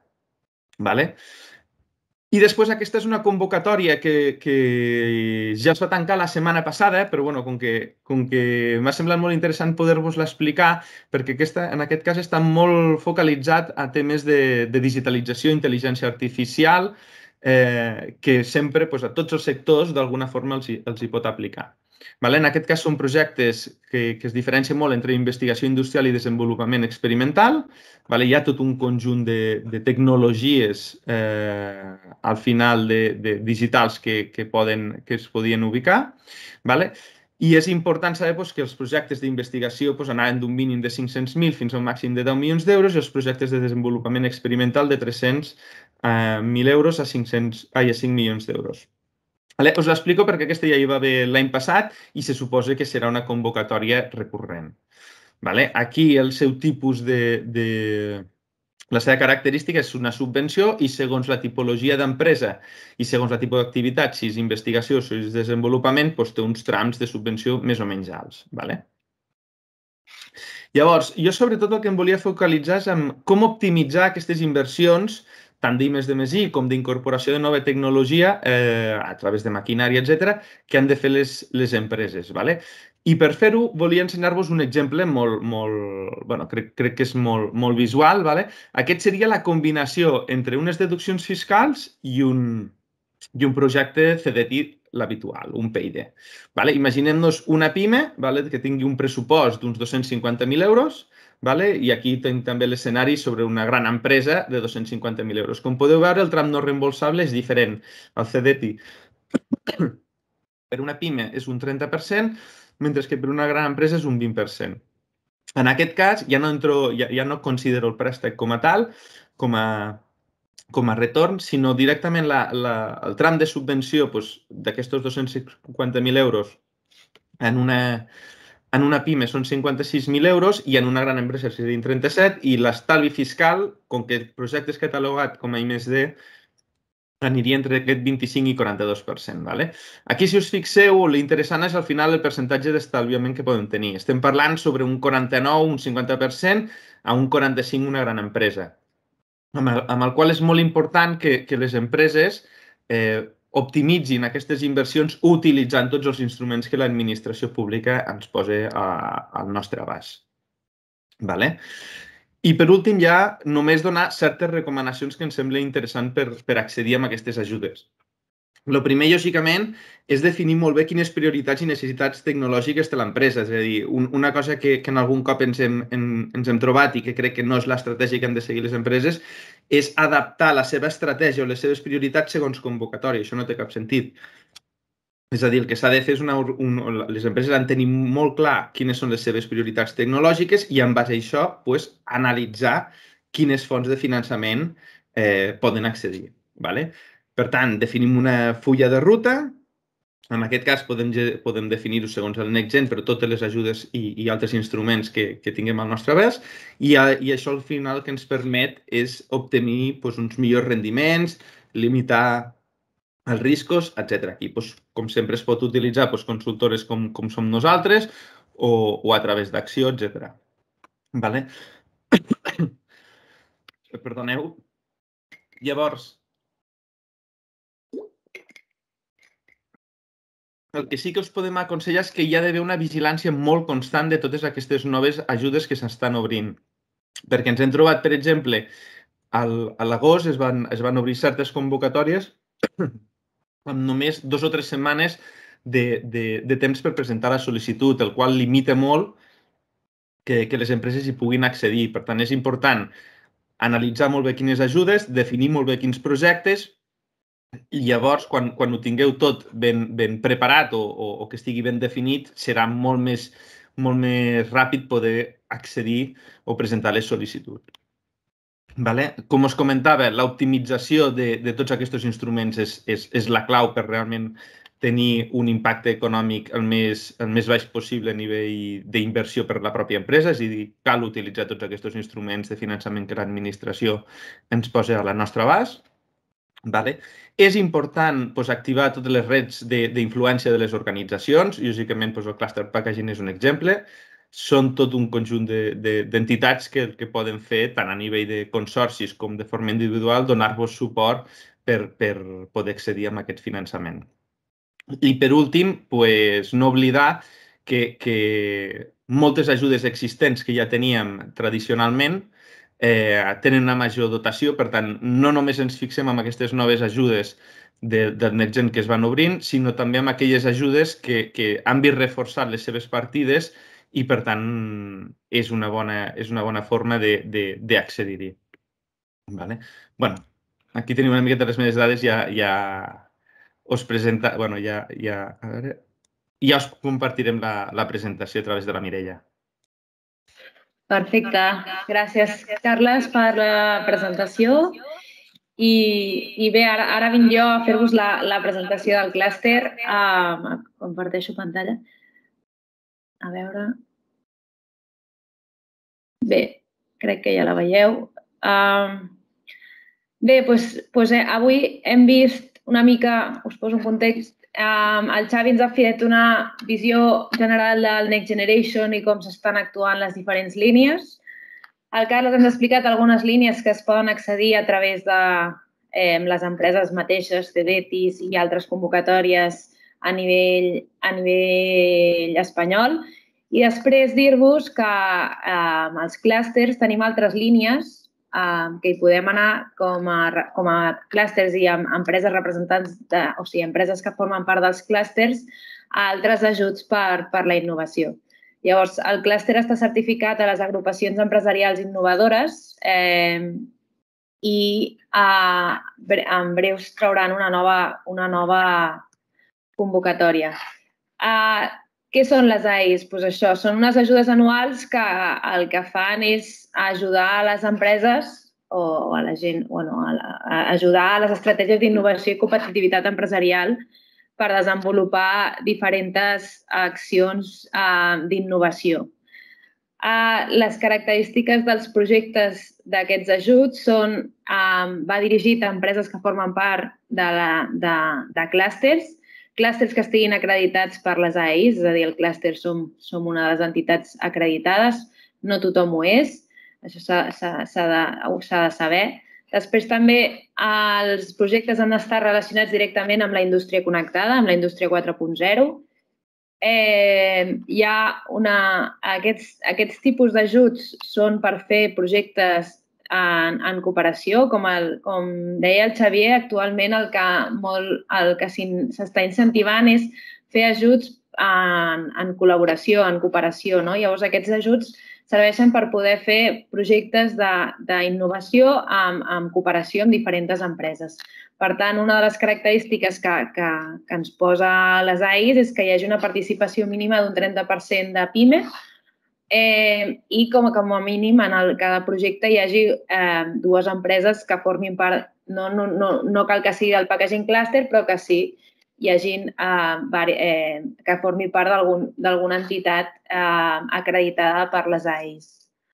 I després aquesta és una convocatòria que ja es va tancar la setmana passada, però com que m'ha semblat molt interessant poder-vos-la explicar, perquè en aquest cas està molt focalitzat a temes de digitalització i intel·ligència artificial, que sempre a tots els sectors d'alguna forma els hi pot aplicar. En aquest cas són projectes que es diferencien molt entre investigació industrial i desenvolupament experimental. Hi ha tot un conjunt de tecnologies al final digitals que es podien ubicar. I és important saber que els projectes d'investigació anaven d'un mínim de 500.000 fins a un màxim de 10 milions d'euros i els projectes de desenvolupament experimental de 300.000 euros a 5 milions d'euros. Us l'explico perquè aquesta ja hi va haver l'any passat i se suposa que serà una convocatòria recurrent. Aquí el seu tipus la seva característica és una subvenció i segons la tipologia d'empresa i segons la tipus d'activitat, si és investigació o si és desenvolupament, té uns trams de subvenció més o menys alts. Llavors, jo sobretot el que em volia focalitzar és en com optimitzar aquestes inversions tant d'I+D+I com d'incorporació de nova tecnologia a través de maquinària, etc., que han de fer les empreses. I per fer-ho volia ensenyar-vos un exemple crec que és molt visual. Aquest seria la combinació entre unes deduccions fiscals i un projecte CEDETI l'habitual, un PID. Imaginem-nos una PIME que tingui un pressupost d'uns 250.000 euros, i aquí tenim també l'escenari sobre una gran empresa de 250.000 euros. Com podeu veure, el tram no reembolsable és diferent. El CEDETI per una PIME és un 30%, mentre que per una gran empresa és un 20%. En aquest cas, ja no considero el préstec com a tal, com a retorn, sinó directament el tram de subvenció d'aquests 250.000 euros en una PIME són 56.000 euros i en una gran empresa serien 37, i l'estalvi fiscal, com que el projecte és catalogat com a I+D, aniria entre aquest 25 i 42%. Vale? Aquí, si us fixeu, l'interessant és al final el percentatge d'estalviament que podem tenir. Estem parlant sobre un 49, un 50%, a un 45% una gran empresa. Amb el qual és molt important que les empreses optimitzin aquestes inversions utilitzant tots els instruments que l'administració pública ens posa al nostre abast. Vale? I per últim, ja només donar certes recomanacions que ens sembla interessant per accedir a aquestes ajudes. El primer, lògicament, és definir molt bé quines prioritats i necessitats tecnològiques té l'empresa. És a dir, una cosa que en algun cop ens hem trobat i que crec que no és l'estratègia que han de seguir les empreses és adaptar la seva estratègia o les seves prioritats segons convocatòria. Això no té cap sentit. És a dir, el que s'ha de fer és les empreses han de tenir molt clar quines són les seves prioritats tecnològiques i en base a això analitzar quines fonts de finançament poden accedir. Vale? Per tant, definim una fulla de ruta. En aquest cas podem definir-ho segons el NextGen, però totes les ajudes i altres instruments que tinguem al nostre abast, i això al final el que ens permet és obtenir uns millors rendiments, limitar els riscos, etc. Aquí, com sempre, es pot utilitzar consultores com som nosaltres o a través d'acció, etc. Vale? Perdoneu. Llavors, el que sí que us podem aconsellar és que hi ha d'haver una vigilància molt constant de totes aquestes noves ajudes que s'estan obrint. Perquè ens hem trobat, per exemple, a l'agost es van obrir certes convocatòries amb només 2 o 3 setmanes de temps per presentar la sol·licitud, el qual limita molt que les empreses hi puguin accedir. Per tant, és important analitzar molt bé quines ajudes, definir molt bé quins projectes, i llavors, quan ho tingueu tot ben preparat o que estigui ben definit, serà molt més ràpid poder accedir o presentar les sol·licituds. Vale? Com us comentava, l'optimització de tots aquests instruments és la clau per realment tenir un impacte econòmic el més baix possible a nivell d'inversió per la pròpia empresa, és a dir, cal utilitzar tots aquests instruments de finançament que l'administració ens posa a la nostra abast. Vale? És important activar totes les reds d'influència de les organitzacions. Lògicament, el Cluster Packaging és un exemple. Són tot un conjunt d'entitats que poden fer, tant a nivell de consorcis com de forma individual, donar-vos suport per poder accedir a aquest finançament. I per últim, no oblidar que moltes ajudes existents que ja teníem tradicionalment tenen una major dotació. Per tant, no només ens fixem en aquestes noves ajudes del NextGen que es van obrint, sinó també en aquelles ajudes que han vist reforçar les seves partides i, per tant, és una bona forma d'accedir-hi. Vale? Bueno, aquí tenim una miqueta les meves dades, ja us presenta... Bueno, ja us compartirem la presentació a través de la Mireia. Perfecte. Gràcies, Carles, per la presentació. I bé, ara vinc jo a fer-vos la presentació del clúster. Comparteixo pantalla. A veure... Bé, crec que ja la veieu. Bé, doncs avui hem vist una mica, us poso un context, el Xavi ens ha fet una visió general del Next Generation i com s'estan actuant les diferents línies. El Carles ens ha explicat algunes línies que es poden accedir a través de les empreses mateixes, CDETIS i altres convocatòries a nivell espanyol. I després dir-vos que als clústers tenim altres línies que hi podem anar com a clústers i empreses representants, o sigui, empreses que formen part dels clústers, a altres ajuts per la innovació. Llavors, el clúster està certificat a les agrupacions empresarials innovadores i en breus trauran una nova convocatòria. Què són les AIs? Doncs això, són unes ajudes anuals que el que fan és ajudar a les empreses o a la gent, ajudar a les estratègies d'innovació i competitivitat empresarial per desenvolupar diferents accions d'innovació. Les característiques dels projectes d'aquests ajuts són, va dirigit a empreses que formen part de clústers que estiguin acreditats per les AIs, és a dir, el clúster som una de les entitats acreditades, no tothom ho és, això s'ha de saber. Després també els projectes han d'estar relacionats directament amb la indústria connectada, amb la indústria 4.0. Aquests tipus d'ajuts són per fer projectes en cooperació, com deia el Xavier, actualment el que s'està incentivant és fer ajuts en col·laboració, en cooperació. Llavors, aquests ajuts serveixen per poder fer projectes d'innovació en cooperació amb diferents empreses. Per tant, una de les característiques que ens posa les AIs és que hi hagi una participació mínima d'un 30% de PIME i com a mínim en cada projecte hi hagi dues empreses que formin part, no cal que sigui del packaging cluster, però que sí hi hagin que formi part d'alguna entitat acreditada per les AIs.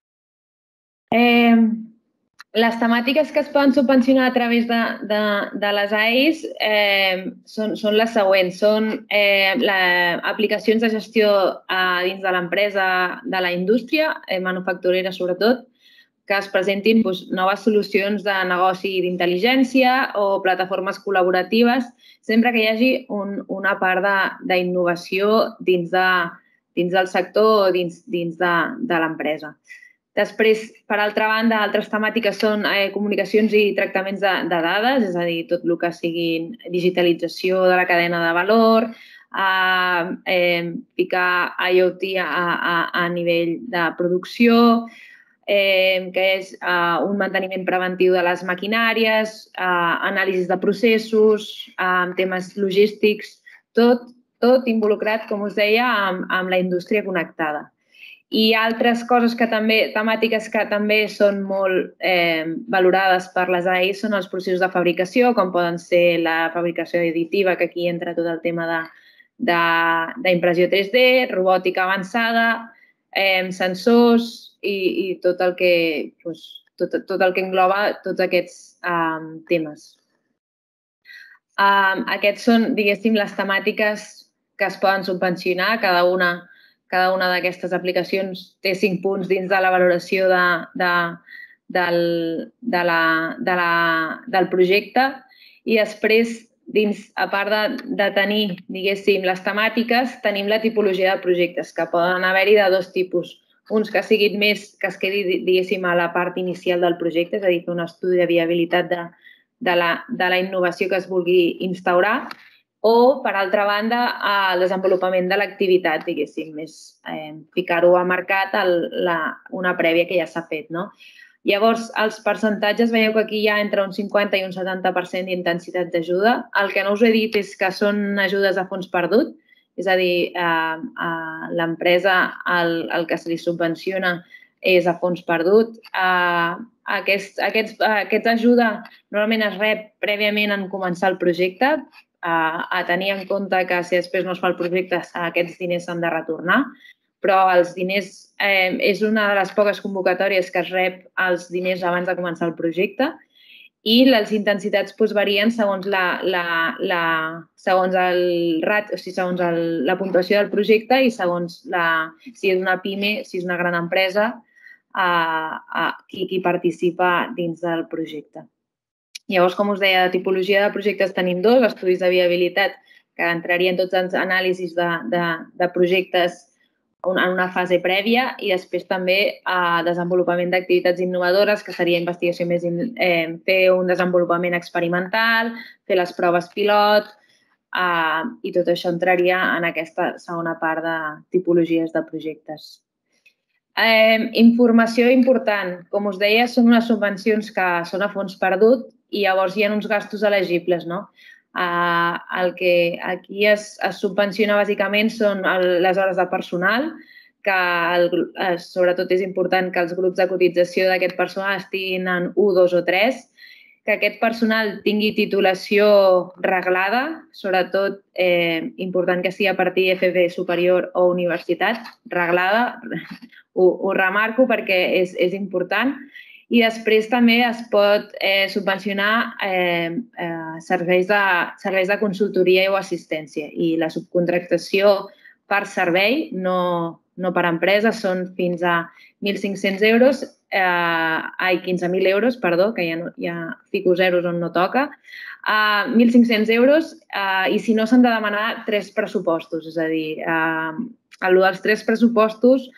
Les temàtiques que es poden subvencionar a través de les AIs són les següents. Són aplicacions de gestió dins de l'empresa, de la indústria, manufacturera sobretot, que es presentin noves solucions de negoci d'intel·ligència o plataformes col·laboratives, sempre que hi hagi una part d'innovació dins del sector o dins de l'empresa. Després, per altra banda, altres temàtiques són comunicacions i tractaments de dades, és a dir, tot el que sigui digitalització de la cadena de valor, ficar IoT a nivell de producció, que és un manteniment preventiu de les maquinàries, anàlisis de processos, temes logístics, tot involucrat, com us deia, amb la indústria connectada. I altres coses temàtiques que també són molt valorades per les AIs són els processos de fabricació, com poden ser la fabricació additiva, que aquí entra tot el tema d'impressió 3D, robòtica avançada, sensors i tot el que engloba tots aquests temes. Aquests són, diguéssim, les temàtiques que es poden subvencionar. Cada una d'aquestes aplicacions té 5 punts dins de la valoració del projecte i després, a part de tenir, diguéssim, les temàtiques, tenim la tipologia de projectes, que poden haver-hi de dos tipus. Uns que siguin més, que es quedi, diguéssim, a la part inicial del projecte, és a dir, fer un estudi de viabilitat de la innovació que es vulgui instaurar, o, per altra banda, el desenvolupament de l'activitat, diguéssim, més ficar-ho a mercat una prèvia que ja s'ha fet. Llavors, els percentatges, veieu que aquí hi ha entre un 50 i un 70% d'intensitat d'ajuda. El que no us he dit és que són ajudes a fons perdut, és a dir, a l'empresa el que se li subvenciona és a fons perdut. Aquesta ajuda normalment es rep prèviament en començar el projecte, a tenir en compte que si després no es fa el projecte aquests diners s'han de retornar, però els diners és una de les poques convocatòries que es rep els diners abans de començar el projecte i les intensitats varien segons la puntuació del projecte i segons si és una PIME, si és una gran empresa, qui participa dins del projecte. Llavors, com us deia, de tipologia de projectes tenim dos, estudis de viabilitat, que entrarien tots els anàlisis de projectes en una fase prèvia i després també desenvolupament d'activitats innovadores, que seria investigació més, fer un desenvolupament experimental, fer les proves pilot i tot això entraria en aquesta segona part de tipologies de projectes. Informació important. Com us deia, són unes subvencions que són a fons perdut i llavors hi ha uns gastos elegibles. El que aquí es subvenciona bàsicament són les hores de personal, que sobretot és important que els grups de cotització d'aquest personal estiguin en 1, 2 o 3, que aquest personal tingui titulació reglada, sobretot important que sigui a partir d'FP superior o universitat, reglada, ho remarco perquè és important. I després també es pot subvencionar serveis de consultoria o assistència. I la subcontractació per servei, no per empresa, són fins a 1.500 euros, 15.000 euros, perdó, que ja fico zeros on no toca, 1.500 euros i si no s'han de demanar 3 pressupostos. És a dir, el dels 3 pressupostos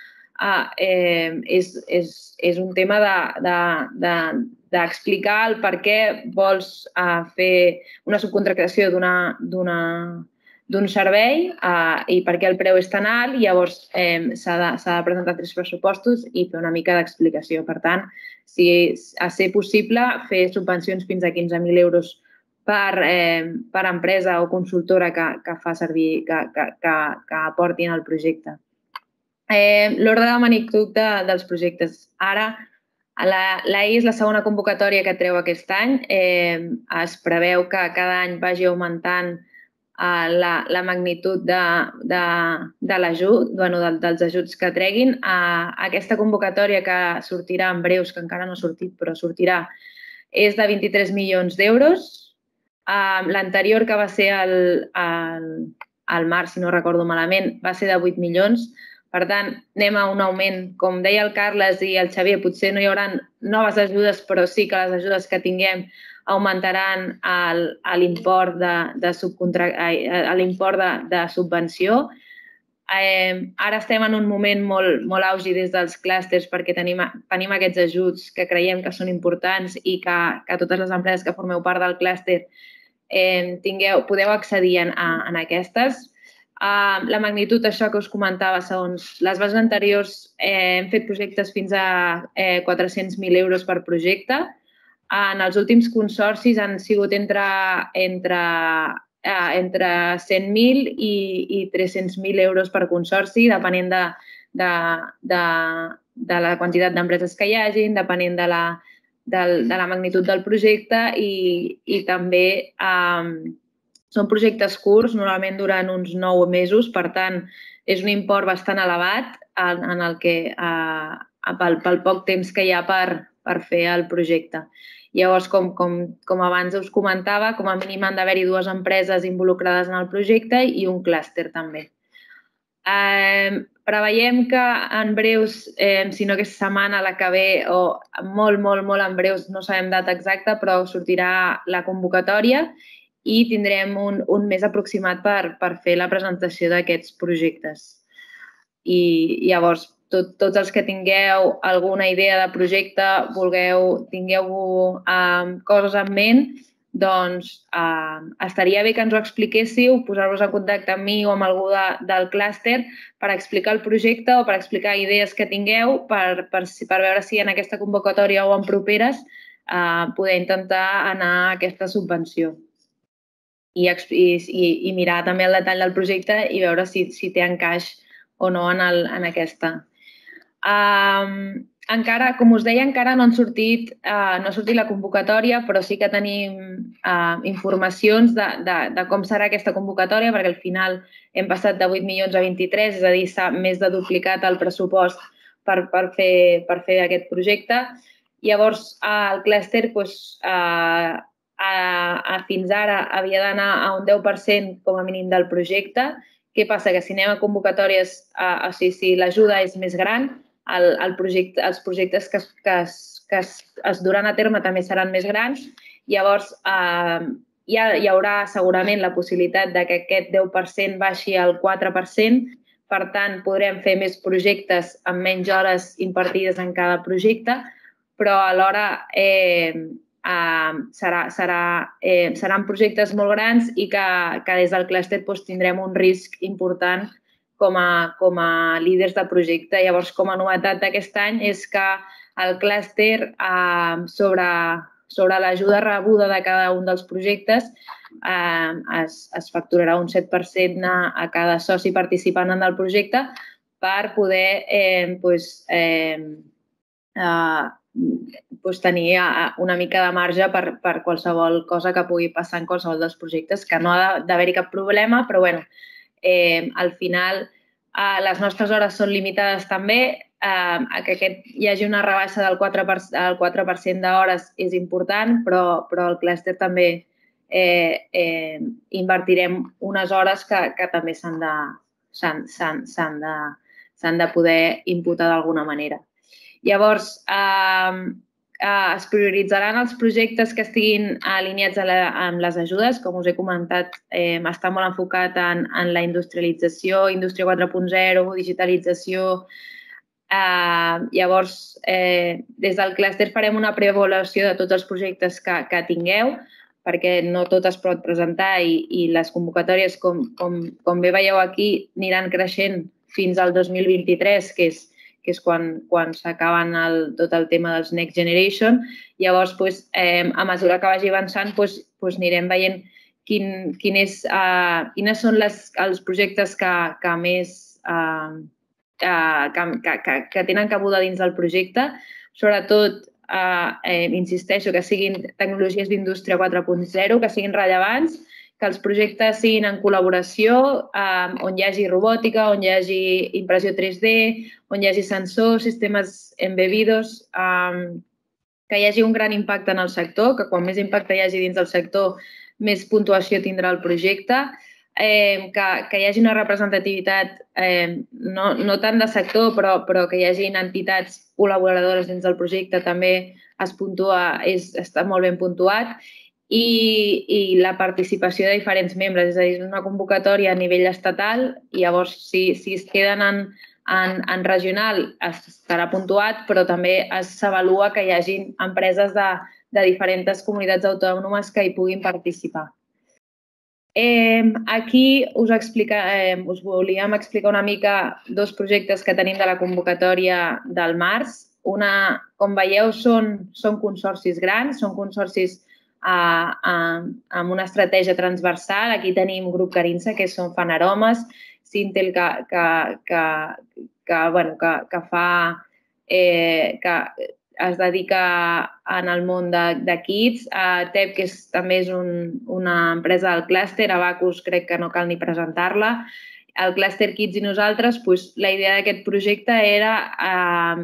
és un tema d'explicar el per què vols fer una subcontractació d'un servei i per què el preu és tan alt, i llavors s'ha de presentar 3 pressupostos i fer una mica d'explicació. Per tant, si a ser possible, fer subvencions fins a 15.000 euros per empresa o consultora que fa servir, que aportin al projecte. L'ordre de magnitud dels projectes. Ara, l'EI és la segona convocatòria que treu aquest any. Es preveu que cada any vagi augmentant la magnitud de l'ajut, dels ajuts que treguin. Aquesta convocatòria que sortirà en breus, que encara no ha sortit, però sortirà, és de 23 milions d'euros. L'anterior, que va ser al març, si no recordo malament, va ser de 8 milions. Per tant, anem a un augment. Com deia el Carles i el Xavier, potser no hi haurà noves ajudes, però sí que les ajudes que tinguem augmentaran l'import de subvenció. Ara estem en un moment molt auge des dels clústers perquè tenim aquests ajuts que creiem que són importants i que totes les empreses que formeu part del clúster podeu accedir en aquestes. La magnitud, això que us comentava, segons les bases anteriors, hem fet projectes fins a 400.000 euros per projecte. En els últims consorcis han sigut entre 100.000 i 300.000 euros per consorci, depenent de la quantitat d'empreses que hi hagin, depenent de la magnitud del projecte i també són projectes curts, normalment duran uns 9 mesos, per tant, és un import bastant elevat en el que pel poc temps que hi ha per fer el projecte. Llavors, com abans us comentava, com a mínim han d'haver-hi 2 empreses involucrades en el projecte i un clúster també. Preveiem que en breus, si no aquesta setmana, la que ve, o molt en breus, no sabem data exacta, però sortirà la convocatòria i tindrem un mes aproximat per fer la presentació d'aquests projectes. I llavors, tots els que tingueu alguna idea de projecte, tingueu coses en ment, doncs estaria bé que ens ho expliquéssiu, posar-vos en contacte amb mi o amb algú del clúster per explicar el projecte o per explicar idees que tingueu per veure si en aquesta convocatòria o en properes poder intentar anar a aquesta subvenció. I mirar també el detall del projecte i veure si té encaix o no en aquesta. Encara, com us deia, encara no ha sortit la convocatòria, però sí que tenim informacions de com serà aquesta convocatòria, perquè al final hem passat de 8 milions a 23, és a dir, s'ha més de duplicat el pressupost per fer aquest projecte. Llavors, el clúster fins ara havia d'anar a un 10% com a mínim del projecte. Què passa? Que si anem a convocatòries, o sigui, si l'ajuda és més gran, els projectes que es duran a terme també seran més grans. Llavors, hi haurà segurament la possibilitat que aquest 10% baixi al 4%. Per tant, podrem fer més projectes amb menys hores impartides en cada projecte, però alhora seran projectes molt grans i que des del clúster tindrem un risc important com a líders de projecte. Llavors, com a novetat d'aquest any és que el clúster, sobre l'ajuda rebuda de cada un dels projectes es facturarà un 7% a cada soci participant en el projecte per poder tenir una mica de marge per qualsevol cosa que pugui passar en qualsevol dels projectes, que no ha d'haver-hi cap problema, però bueno, al final les nostres hores són limitades també, que hi hagi una rebaixa del 4% d'hores és important, però al clúster també invertirem unes hores que també s'han de poder imputar d'alguna manera. Llavors, es prioritzaran els projectes que estiguin alineats amb les ajudes. Com us he comentat, està molt enfocat en la industrialització, indústria 4.0, digitalització. Llavors, des del clúster farem una preavaluació de tots els projectes que tingueu, perquè no tot es pot presentar i les convocatòries, com bé veieu aquí, aniran creixent fins al 2023, que és quan s'acaben tot el tema dels Next Generation. Llavors, a mesura que vagi avançant, anirem veient quins són els projectes que més que tenen cabuda dins del projecte. Sobretot, insisteixo, que siguin tecnologies d'indústria 4.0, que siguin rellevants, que els projectes siguin en col·laboració, on hi hagi robòtica, on hi hagi impressió 3D, on hi hagi sensors, sistemes embebidos, que hi hagi un gran impacte en el sector, que quan més impacte hi hagi dins del sector, més puntuació tindrà el projecte, que hi hagi una representativitat no tant de sector, però que hi hagi entitats col·laboradores dins del projecte, també es puntua, està molt ben puntuat, i la participació de diferents membres, és a dir, és una convocatòria a nivell estatal i llavors si es queden en regional estarà puntuat, però també s'avalua que hi hagi empreses de diferents comunitats autònomes que hi puguin participar. Aquí us volíem explicar una mica dos projectes que tenim de la convocatòria del març. Com veieu, són consorcis grans, són consorcis amb una estratègia transversal. Aquí tenim Grup Carinsa, que fan aromes, Sintel, que es dedica en el món de kits, TEP, que també és una empresa del clúster, Abacus crec que no cal ni presentar-la, el clúster Kits i nosaltres. La idea d'aquest projecte era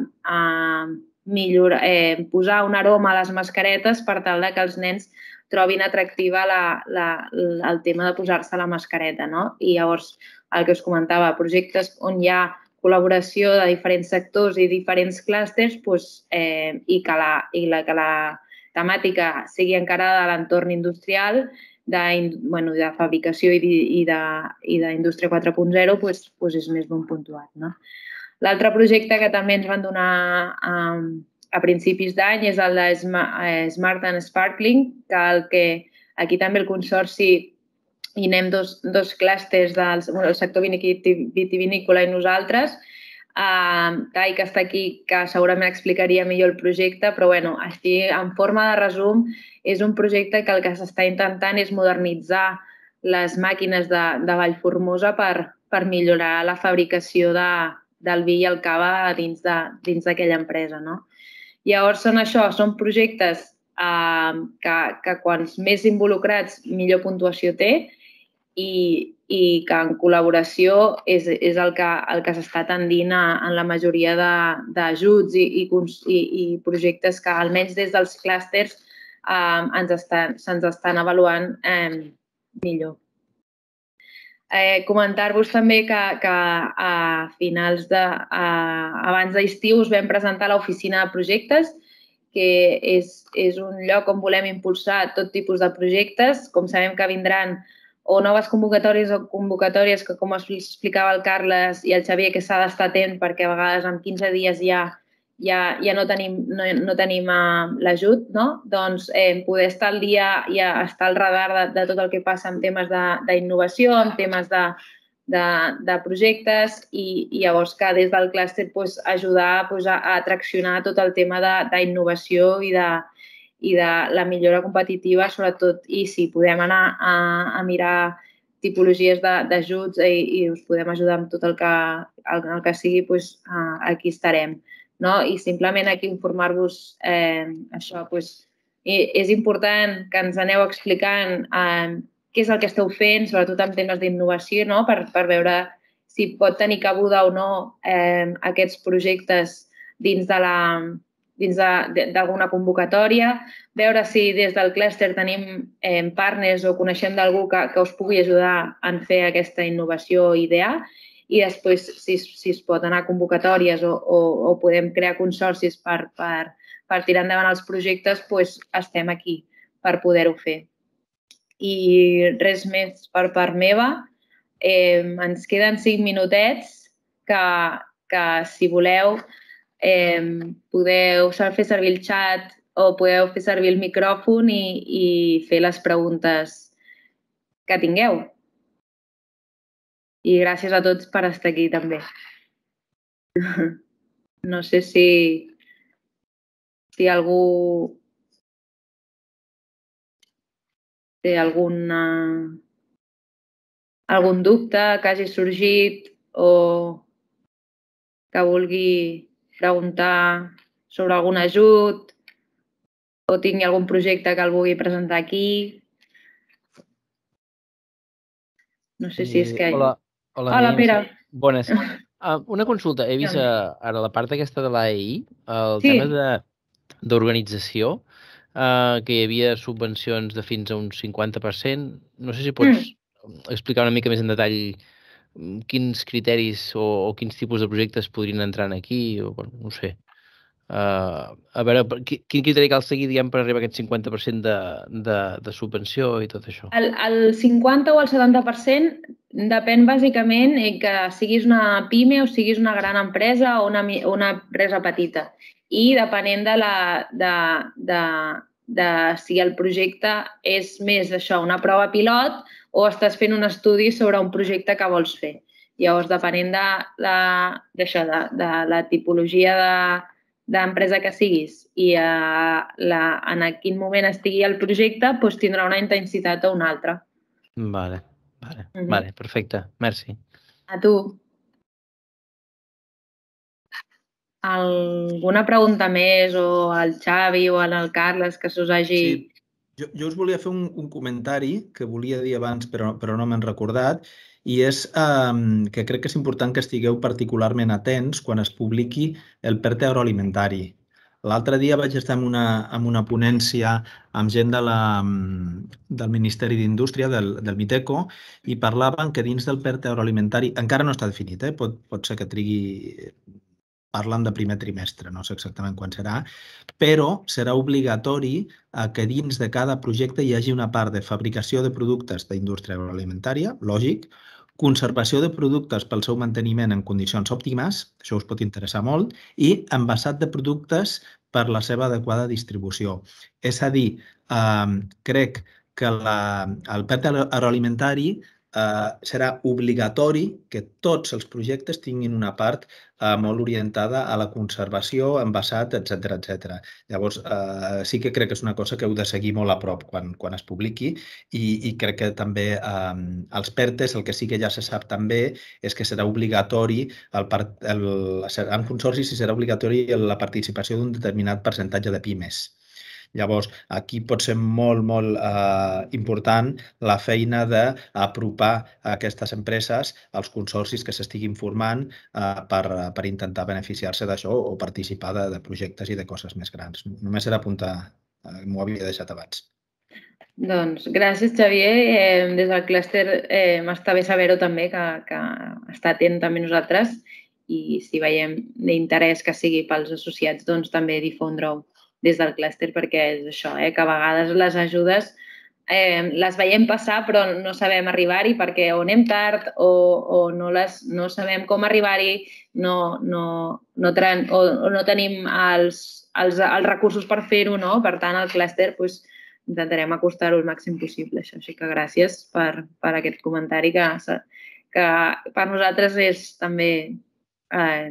posar un aroma a les mascaretes per tal que els nens trobin atractiva el tema de posar-se la mascareta. I llavors, el que us comentava, projectes on hi ha col·laboració de diferents sectors i diferents clústers i que la temàtica sigui encarada a l'entorn industrial, de fabricació i d'indústria 4.0, és més ben puntuat. L'altre projecte que també ens van donar a principis d'any és el de Smart and Sparkling, que aquí també el consorci hi anem dos clústers del sector vitivinícola i nosaltres. Kai, que està aquí, que segurament explicaria millor el projecte, però així, en forma de resum, és un projecte que el que s'està intentant és modernitzar les màquines de Vallformosa per millorar la fabricació del vi i el cava dins d'aquella empresa. Llavors, són projectes que quants més involucrats, millor puntuació té, i que en col·laboració és el que s'està tendint en la majoria d'ajuts i projectes que, almenys des dels clústers, se'ns estan avaluant millor. Comentar-vos també que abans d'estiu us vam presentar l'oficina de projectes, que és un lloc on volem impulsar tot tipus de projectes. Com sabem que vindran o noves convocatòries que, com explicava el Carles i el Xavier, que s'ha d'estar atent perquè a vegades en 15 dies ja no tenim l'ajut, doncs poder estar al dia i estar al radar de tot el que passa en temes d'innovació, en temes de projectes, i llavors que des del clúster ajudar a traccionar tot el tema d'innovació i i de la millora competitiva, sobretot, i si podem anar a mirar tipologies d'ajuts i us podem ajudar amb tot el que sigui, doncs aquí estarem. I simplement aquí informar-vos això, és important que ens aneu explicant què és el que esteu fent, sobretot en temes d'innovació, per veure si pot tenir cabuda o no aquests projectes dins d'alguna convocatòria, veure si des del clúster tenim partners o coneixem d'algú que us pugui ajudar en fer aquesta innovació i idear, i després, si es pot anar a convocatòries o podem crear consorcis per tirar endavant els projectes, doncs estem aquí per poder-ho fer. I res més per part meva. Ens queden 5 minutets que si voleu podeu fer servir el xat o podeu fer servir el micròfon i fer les preguntes que tingueu. I gràcies a tots per estar aquí també. No sé si algú té algun dubte que hagi sorgit o que vulgui preguntar sobre algun ajut o tingui algun projecte que el vulgui presentar aquí. No sé si és que... Hola, Pere. Bones. Una consulta. He vist ara la part aquesta de l'AEI, el tema d'organització, que hi havia subvencions de fins a un 50%. No sé si pots explicar una mica més en detall quins criteris o quins tipus de projectes podrien entrar aquí, o no sé. A veure, quin criteri cal seguir, diguem, per arribar a aquest 50% de subvenció i tot això? El 50 o el 70% depèn bàsicament que siguis una pime o siguis una gran empresa o una empresa petita. I depenent de si el projecte és més això, una prova pilot, o estàs fent un estudi sobre un projecte que vols fer. Llavors, depenent de la tipologia d'empresa que siguis i en quin moment estigui el projecte, doncs tindrà una intensitat o una altra. Vale, perfecte. Merci. A tu. Alguna pregunta més o al Xavi o al Carles que s'us hagi... Sí. Jo us volia fer un comentari que volia dir abans però no m'han recordat, i és que crec que és important que estigueu particularment atents quan es publiqui el PERTE agroalimentari. L'altre dia vaig estar en una ponència amb gent del Ministeri d'Indústria, del Miteco, i parlaven que dins del PERTE agroalimentari, encara no està definit, pot ser que trigui... Parlen de primer trimestre, no sé exactament quan serà, però serà obligatori que dins de cada projecte hi hagi una part de fabricació de productes d'indústria agroalimentària, lògic, conservació de productes pel seu manteniment en condicions òptimes, això us pot interessar molt, i envasat de productes per la seva adequada distribució. És a dir, crec que el PERTE agroalimentari serà obligatori que tots els projectes tinguin una part molt orientada a la conservació, envasat, etc. Llavors, sí que crec que és una cosa que heu de seguir molt a prop quan es publiqui, i crec que també els PERTEs, el que sí que ja se sap també és que serà obligatori, en consorcis serà obligatori la participació d'un determinat percentatge de pimes. Llavors, aquí pot ser molt important la feina d'apropar aquestes empreses als consorcis que s'estiguin formant per intentar beneficiar-se d'això o participar de projectes i de coses més grans. Només era apuntar, m'ho havia deixat abans. Doncs gràcies, Xavier. Des del clúster m'està bé saber-ho també, que està atent també nosaltres, i si veiem d'interès que sigui pels associats, doncs també difondre-ho des del clúster, perquè és això, que a vegades les ajudes les veiem passar però no sabem arribar-hi perquè o anem tard o no sabem com arribar-hi, o no tenim els recursos per fer-ho, no? Per tant, al clúster intentarem acostar-ho el màxim possible. Així que gràcies per aquest comentari que per nosaltres és també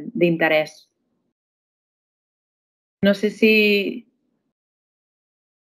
d'interès. No sé si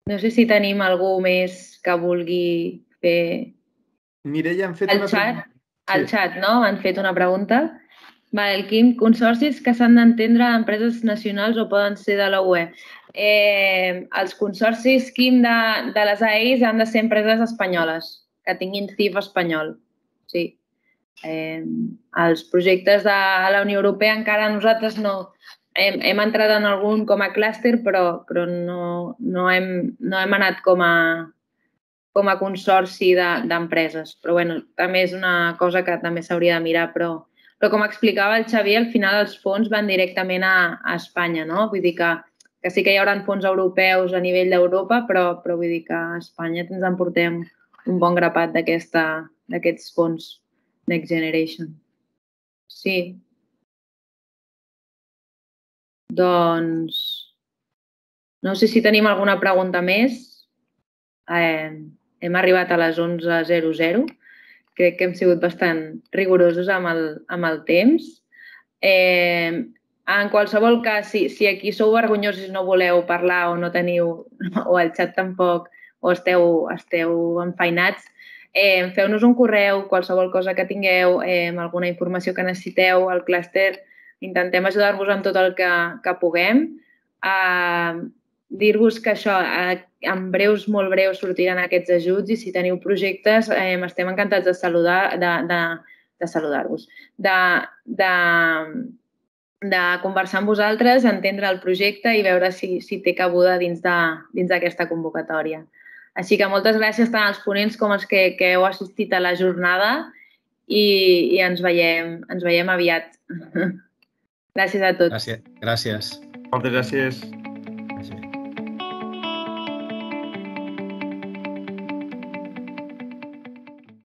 No sé si tenim algú més que vulgui fer... Mireia, han fet al una xat, pregunta. al xat, no? Han fet una pregunta. Vale, el Quim, consorcis que s'han d'entendre empreses nacionals o poden ser de la UE. Els consorcis, Quim, de les AEs han de ser empreses espanyoles, que tinguin CIF espanyol. Sí. Els projectes de la Unió Europea encara nosaltres no... Hem entrat en algun com a clúster, però no hem anat com a consorci d'empreses. Però bueno, també és una cosa que també s'hauria de mirar, però com explicava el Xavier, al final els fons van directament a Espanya, no? Vull dir que sí que hi haurà fons europeus a nivell d'Europa, però vull dir que a Espanya ens en portem un bon grapat d'aquests fons Next Generation. Sí. Doncs no sé si tenim alguna pregunta més. Hem arribat a les 11:00. Crec que hem sigut bastant rigorosos amb el temps. En qualsevol cas, si aquí sou vergonyosos i no voleu parlar o no teniu, o al xat tampoc, o esteu enfeinats, feu-nos un correu, qualsevol cosa que tingueu, alguna informació que necessiteu, al clúster, intentem ajudar-vos amb tot el que puguem. Dir-vos que això, en breus, molt breus, sortiran aquests ajuts i si teniu projectes, estem encantats de saludar-vos, de conversar amb vosaltres, entendre el projecte i veure si té cabuda dins d'aquesta convocatòria. Així que moltes gràcies tant als ponents com als que heu assistit a la jornada i ens veiem aviat. Gràcies a tots. Gràcies. Moltes gràcies. Gràcies.